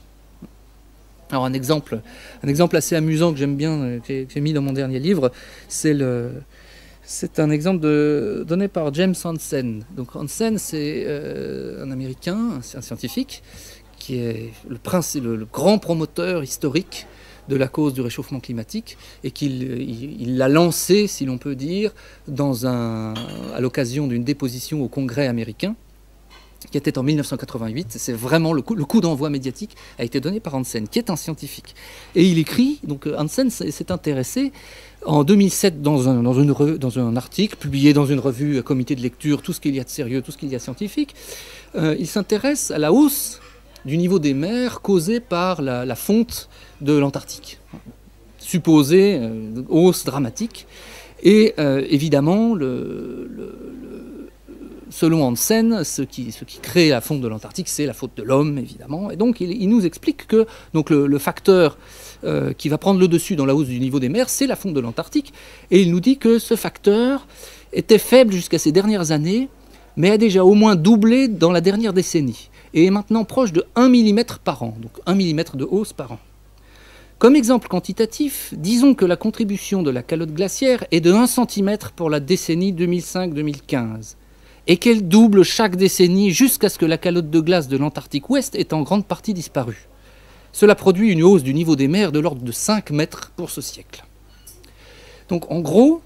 Alors un exemple, un exemple assez amusant que j'aime bien, que j'ai mis dans mon dernier livre, c'est le... C'est un exemple de, donné par James Hansen. Donc Hansen, c'est euh, un Américain, un scientifique, qui est le, prince, le, le grand promoteur historique de la cause du réchauffement climatique, et qu'il l'a lancé, si l'on peut dire, dans un, à l'occasion d'une déposition au Congrès américain, qui était en mille neuf cent quatre-vingt-huit. C'est vraiment le coup, le coup d'envoi médiatique a été donné par Hansen, qui est un scientifique. Et il écrit, donc Hansen s'est intéressé en deux mille sept dans un, dans, une revue, dans un article publié dans une revue à comité de lecture, tout ce qu'il y a de sérieux, tout ce qu'il y a de scientifique. Euh, il s'intéresse à la hausse du niveau des mers causée par la, la fonte de l'Antarctique. Supposée euh, hausse dramatique. Et euh, évidemment, le, le, le selon Hansen, ce qui, ce qui crée la fonte de l'Antarctique, c'est la faute de l'homme, évidemment. Et donc, il, il nous explique que donc, le, le facteur euh, qui va prendre le dessus dans la hausse du niveau des mers, c'est la fonte de l'Antarctique. Et il nous dit que ce facteur était faible jusqu'à ces dernières années, mais a déjà au moins doublé dans la dernière décennie, et est maintenant proche de un millimètre par an, donc un millimètre de hausse par an. Comme exemple quantitatif, disons que la contribution de la calotte glaciaire est de un centimètre pour la décennie deux mille cinq deux mille quinze. Et qu'elle double chaque décennie jusqu'à ce que la calotte de glace de l'Antarctique Ouest ait en grande partie disparu. Cela produit une hausse du niveau des mers de l'ordre de cinq mètres pour ce siècle. Donc en gros,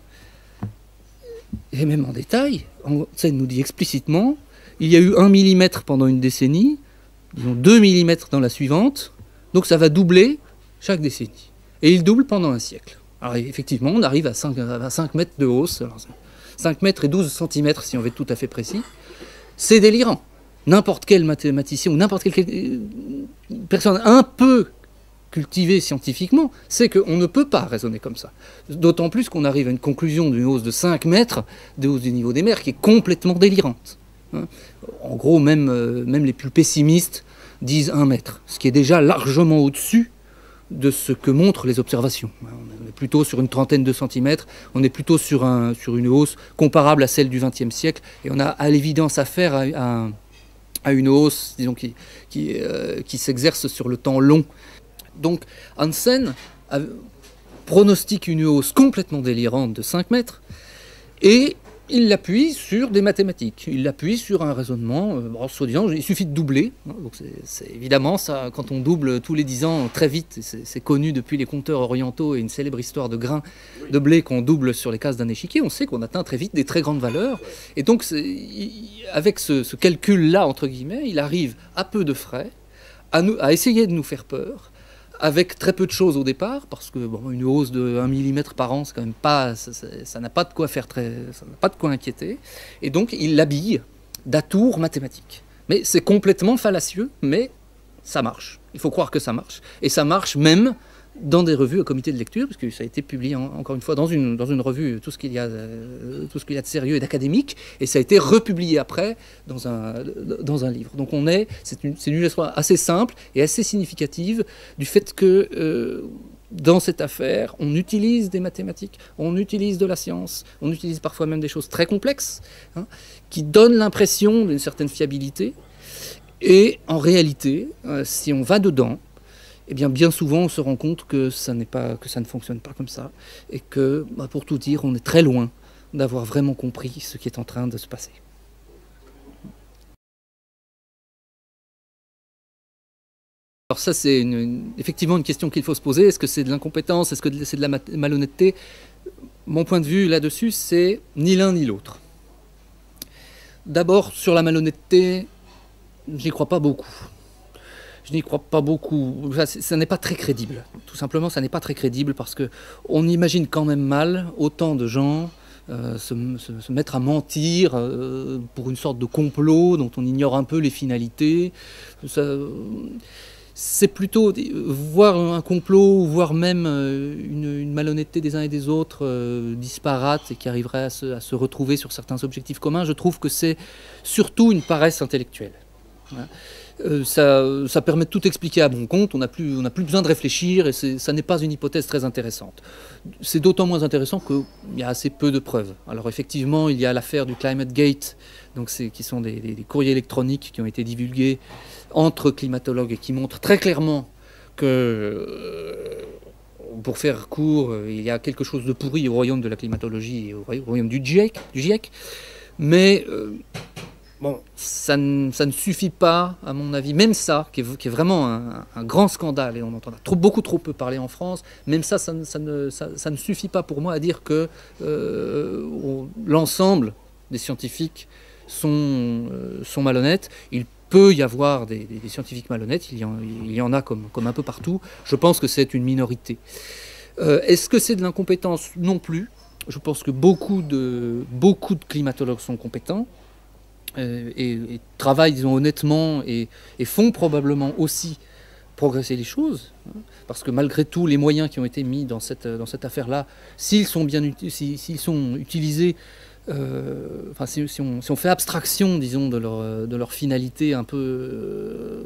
et même en détail, Hansen nous dit explicitement, il y a eu un millimètre pendant une décennie, disons deux millimètres dans la suivante, donc ça va doubler chaque décennie. Et il double pendant un siècle. Alors effectivement, on arrive à cinq, à cinq mètres de hausse, alors cinq mètres et douze centimètres si on veut être tout à fait précis. C'est délirant. N'importe quel mathématicien ou n'importe quelle personne un peu cultivée scientifiquement sait qu'on ne peut pas raisonner comme ça. D'autant plus qu'on arrive à une conclusion d'une hausse de cinq mètres, de hausse du niveau des mers, qui est complètement délirante. En gros, même, euh, même les plus pessimistes disent un mètre, ce qui est déjà largement au-dessus de ce que montrent les observations. On est plutôt sur une trentaine de centimètres, on est plutôt sur, un, sur une hausse comparable à celle du vingtième siècle, et on a à l'évidence affaire à, à, à une hausse, disons, qui, qui, euh, qui s'exerce sur le temps long. Donc Hansen a, pronostique une hausse complètement délirante de cinq mètres, et il l'appuie sur des mathématiques, il l'appuie sur un raisonnement, euh, bon, soi-disant, il suffit de doubler. Hein, donc c'est, c'est évidemment ça, quand on double tous les dix ans très vite, c'est, c'est connu depuis les conteurs orientaux et une célèbre histoire de grains de blé qu'on double sur les cases d'un échiquier, on sait qu'on atteint très vite des très grandes valeurs. Et donc c'est, il, avec ce, ce calcul-là, entre guillemets, il arrive à peu de frais à, nous, à essayer de nous faire peur, avec très peu de choses au départ, parce que bon, une hausse de un millimètre par an, c'est quand même pas, ça, ça, ça n'a pas de quoi faire très, ça n'a pas de quoi inquiéter. Et donc il l'habille d'atours mathématiques. Mais c'est complètement fallacieux, mais ça marche. Il faut croire que ça marche. Et ça marche même dans des revues au comité de lecture, parce que ça a été publié en, encore une fois dans une, dans une revue, tout ce qu'il y a, euh, tout ce qu'il y a de sérieux et d'académique, et ça a été republié après dans un, dans un livre. Donc on est, c'est une, c'est une illustration assez simple et assez significative du fait que euh, dans cette affaire, on utilise des mathématiques, on utilise de la science, on utilise parfois même des choses très complexes, hein, qui donnent l'impression d'une certaine fiabilité, et en réalité, euh, si on va dedans, eh bien, bien souvent, on se rend compte que ça, n'est pas, que ça ne fonctionne pas comme ça, et que, bah, pour tout dire, on est très loin d'avoir vraiment compris ce qui est en train de se passer. Alors ça, c'est une, une, effectivement une question qu'il faut se poser. Est-ce que c'est de l'incompétence? Est-ce que c'est de la malhonnêteté? Mon point de vue là-dessus, c'est ni l'un ni l'autre. D'abord, sur la malhonnêteté, je n'y crois pas beaucoup. Je n'y crois pas beaucoup. Ça, ça n'est pas très crédible. Tout simplement, ça n'est pas très crédible parce qu'on imagine quand même mal autant de gens euh, se, se, se mettre à mentir euh, pour une sorte de complot dont on ignore un peu les finalités. Ça, c'est plutôt voir un complot, voire même une, une malhonnêteté des uns et des autres euh, disparate et qui arriverait à se, à se retrouver sur certains objectifs communs. Je trouve que c'est surtout une paresse intellectuelle. Hein. Euh, ça, ça permet de tout expliquer à bon compte, on n'a plus, on n'a plus besoin de réfléchir et c'est, ça n'est pas une hypothèse très intéressante. C'est d'autant moins intéressant qu'il y a assez peu de preuves. Alors effectivement, il y a l'affaire du Climate Gate, donc c'est, qui sont des, des, des courriers électroniques qui ont été divulgués entre climatologues et qui montrent très clairement que, euh, pour faire court, il y a quelque chose de pourri au royaume de la climatologie et au royaume du GIEC, du GIEC. Mais euh, bon, ça ne, ça ne suffit pas, à mon avis, même ça, qui est, qui est vraiment un, un grand scandale, et on entend trop, beaucoup trop peu parler en France, même ça, ça, ça, ne, ça, ça ne suffit pas pour moi à dire que euh, l'ensemble des scientifiques sont, euh, sont malhonnêtes. Il peut y avoir des, des, des scientifiques malhonnêtes, il y en, il y en a comme, comme un peu partout. Je pense que c'est une minorité. Euh, est-ce que c'est de l'incompétence? Non plus. Je pense que beaucoup de, beaucoup de climatologues sont compétents. Euh, et, et travaillent, disons, honnêtement et, et font probablement aussi progresser les choses, hein, parce que malgré tout, les moyens qui ont été mis dans cette, dans cette affaire-là, s'ils sont bien si, s'ils sont utilisés, euh, enfin, si, si, on, si on fait abstraction, disons, de leur, de leur finalité un peu euh,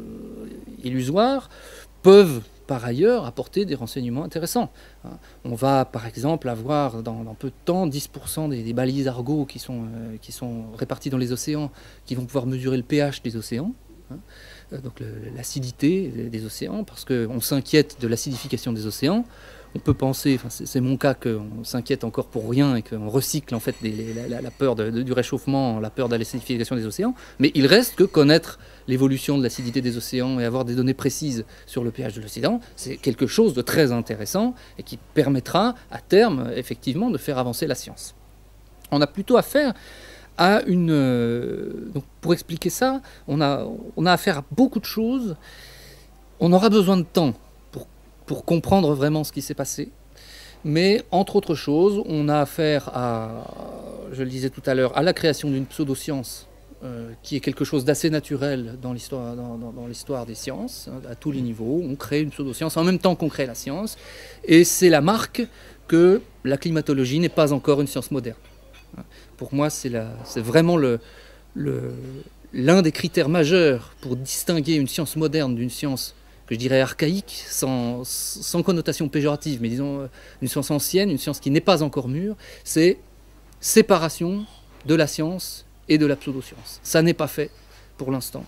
illusoire, peuvent par ailleurs apporter des renseignements intéressants. On va par exemple avoir dans, dans peu de temps dix pour cent des, des balises Argo qui sont, euh, qui sont réparties dans les océans, qui vont pouvoir mesurer le pH des océans. donc l'acidité des océans, parce qu'on s'inquiète de l'acidification des océans. On peut penser, enfin c'est mon cas, qu'on s'inquiète encore pour rien et qu'on recycle en fait les, les, la, la peur de, de, du réchauffement, la peur de l'acidification des océans. Mais il reste que connaître l'évolution de l'acidité des océans et avoir des données précises sur le pH de l'océan, c'est quelque chose de très intéressant et qui permettra à terme effectivement de faire avancer la science. On a plutôt affaire à une... Euh, donc pour expliquer ça, on a, on a affaire à beaucoup de choses. On aura besoin de temps pour comprendre vraiment ce qui s'est passé. Mais, entre autres choses, on a affaire à, je le disais tout à l'heure, à la création d'une pseudo-science, euh, qui est quelque chose d'assez naturel dans l'histoire dans, dans, dans l'histoire des sciences, hein, à tous les niveaux. On crée une pseudo-science en même temps qu'on crée la science, et c'est la marque que la climatologie n'est pas encore une science moderne. Pour moi, c'est vraiment le, le, l'un des critères majeurs pour distinguer une science moderne d'une science que je dirais archaïque, sans, sans connotation péjorative, mais disons une science ancienne, une science qui n'est pas encore mûre, c'est séparation de la science et de la pseudo-science. Ça n'est pas fait pour l'instant.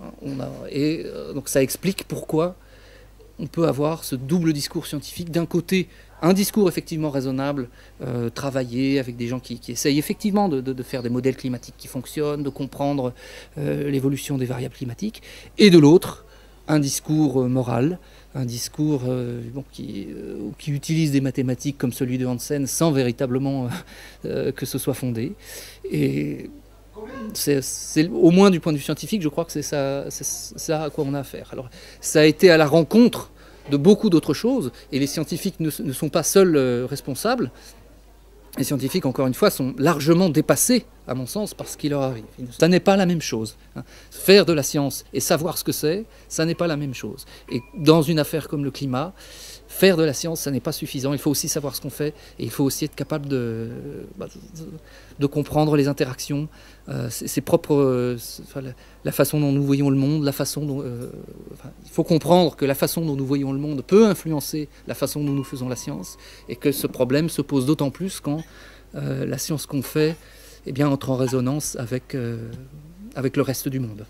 Et euh, donc ça explique pourquoi on peut avoir ce double discours scientifique. D'un côté, un discours effectivement raisonnable, euh, travaillé avec des gens qui, qui essayent effectivement de, de, de faire des modèles climatiques qui fonctionnent, de comprendre euh, l'évolution des variables climatiques, et de l'autre, un discours euh, moral, un discours euh, bon, qui, euh, qui utilise des mathématiques comme celui de Hansen sans véritablement euh, que ce soit fondé. Et c'est au moins du point de vue scientifique, je crois que c'est ça, ça à quoi on a affaire. Alors, ça a été à la rencontre de beaucoup d'autres choses, et les scientifiques ne, ne sont pas seuls euh, responsables. Les scientifiques, encore une fois, sont largement dépassés, à mon sens, par ce qui leur arrive. Ça n'est pas la même chose. Hein. Faire de la science et savoir ce que c'est, ça n'est pas la même chose. Et dans une affaire comme le climat, faire de la science, ça n'est pas suffisant. Il faut aussi savoir ce qu'on fait, et il faut aussi être capable de, de, de comprendre les interactions, euh, ses, ses propres, euh, enfin, la, la façon dont nous voyons le monde, la façon dont, euh, enfin, il faut comprendre que la façon dont nous voyons le monde peut influencer la façon dont nous faisons la science, et que ce problème se pose d'autant plus quand euh, la science qu'on fait, eh bien, entre en résonance avec, euh, avec le reste du monde.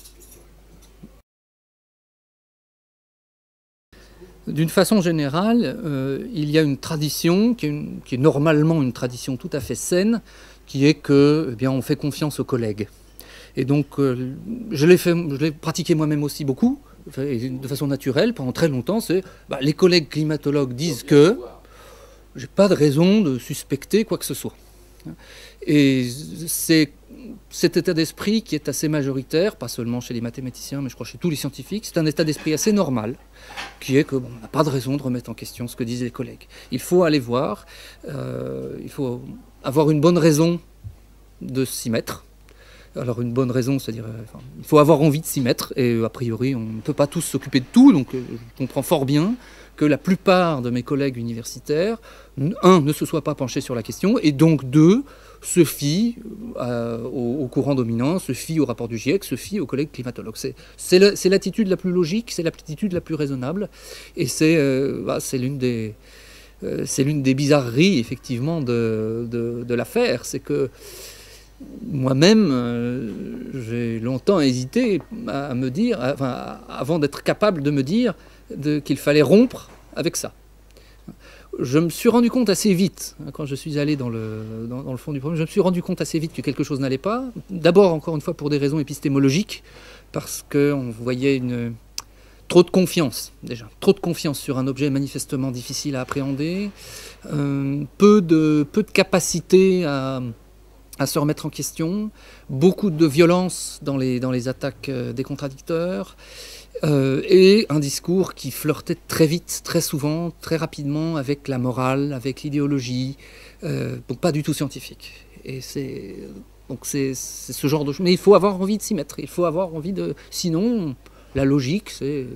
D'une façon générale, euh, il y a une tradition qui est, une, qui est normalement une tradition tout à fait saine, qui est que, eh bien, on fait confiance aux collègues. Et donc, euh, je l'ai fait, je l'ai pratiqué moi-même aussi beaucoup, de façon naturelle, pendant très longtemps. C'est bah, les collègues climatologues disent que j'ai pas de raison de suspecter quoi que ce soit. Et c'est cet état d'esprit qui est assez majoritaire, pas seulement chez les mathématiciens, mais je crois chez tous les scientifiques. C'est un état d'esprit assez normal, qui est qu'on bon, n'a pas de raison de remettre en question ce que disent les collègues. Il faut aller voir, euh, il faut avoir une bonne raison de s'y mettre. Alors une bonne raison, c'est-à-dire euh, enfin, il faut avoir envie de s'y mettre, et a priori on ne peut pas tous s'occuper de tout, donc euh, je comprends fort bien que la plupart de mes collègues universitaires, un, ne se soient pas penchés sur la question, et donc deux, se fient euh, au, au courant dominant, se fient au rapport du GIEC, se fient aux collègues climatologues. C'est l'attitude la plus logique, c'est l'attitude la plus raisonnable, et c'est euh, bah, l'une des, euh, l'une des bizarreries, effectivement, de, de, de l'affaire. C'est que moi-même, euh, j'ai longtemps hésité à, à me dire, à, enfin, à, avant d'être capable de me dire qu'il fallait rompre avec ça. Je me suis rendu compte assez vite, quand je suis allé dans le, dans, dans le fond du problème, je me suis rendu compte assez vite que quelque chose n'allait pas. D'abord, encore une fois, pour des raisons épistémologiques, parce qu'on voyait une, trop de confiance, déjà. Trop de confiance sur un objet manifestement difficile à appréhender, euh, peu, de, peu de capacité à, à se remettre en question, beaucoup de violence dans les, dans les attaques des contradicteurs, Euh, et un discours qui flirtait très vite, très souvent, très rapidement avec la morale, avec l'idéologie, euh, donc pas du tout scientifique. Et c'est donc c'est ce genre de choses. Mais il faut avoir envie de s'y mettre. Il faut avoir envie de. Sinon, la logique, c'est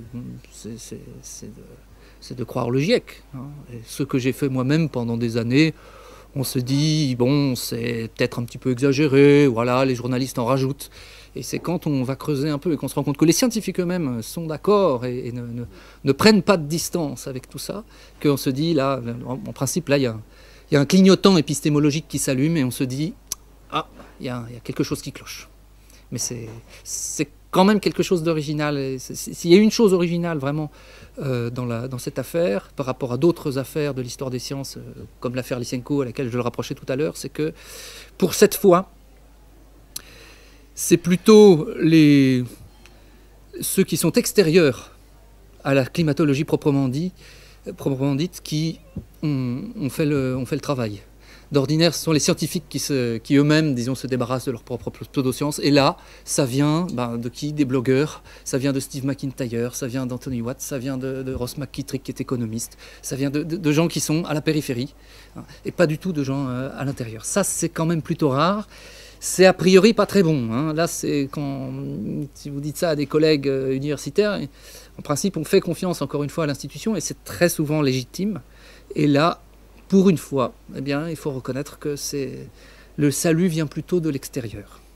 de, de croire le GIEC. Hein. Et ce que j'ai fait moi-même pendant des années. On se dit, bon, c'est peut-être un petit peu exagéré, voilà, les journalistes en rajoutent. Et c'est quand on va creuser un peu et qu'on se rend compte que les scientifiques eux-mêmes sont d'accord et, et ne, ne, ne prennent pas de distance avec tout ça, qu'on se dit, là, en, en principe, là, il y, y a un clignotant épistémologique qui s'allume et on se dit, ah, il y, y a quelque chose qui cloche. Mais c'est quand même quelque chose d'original. S'il y a une chose originale vraiment euh, dans, la, dans cette affaire, par rapport à d'autres affaires de l'histoire des sciences, euh, comme l'affaire Lysenko à laquelle je le rapprochais tout à l'heure, c'est que pour cette fois, c'est plutôt les, ceux qui sont extérieurs à la climatologie proprement, dit, proprement dite qui ont, ont, fait le, ont fait le travail. D'ordinaire, ce sont les scientifiques qui, se, qui eux-mêmes, disons, se débarrassent de leurs propres pseudosciences. Et là, ça vient ben, de qui? Des blogueurs. Ça vient de Steve McIntyre, ça vient d'Anthony Watts, ça vient de, de Ross McKittrick, qui est économiste. Ça vient de, de, de gens qui sont à la périphérie, hein, et pas du tout de gens euh, à l'intérieur. Ça, c'est quand même plutôt rare. C'est a priori pas très bon. Hein. Là, c'est quand, si vous dites ça à des collègues euh, universitaires, en principe, on fait confiance encore une fois à l'institution, et c'est très souvent légitime. Et là, pour une fois, eh bien, il faut reconnaître que c'est, le salut vient plutôt de l'extérieur.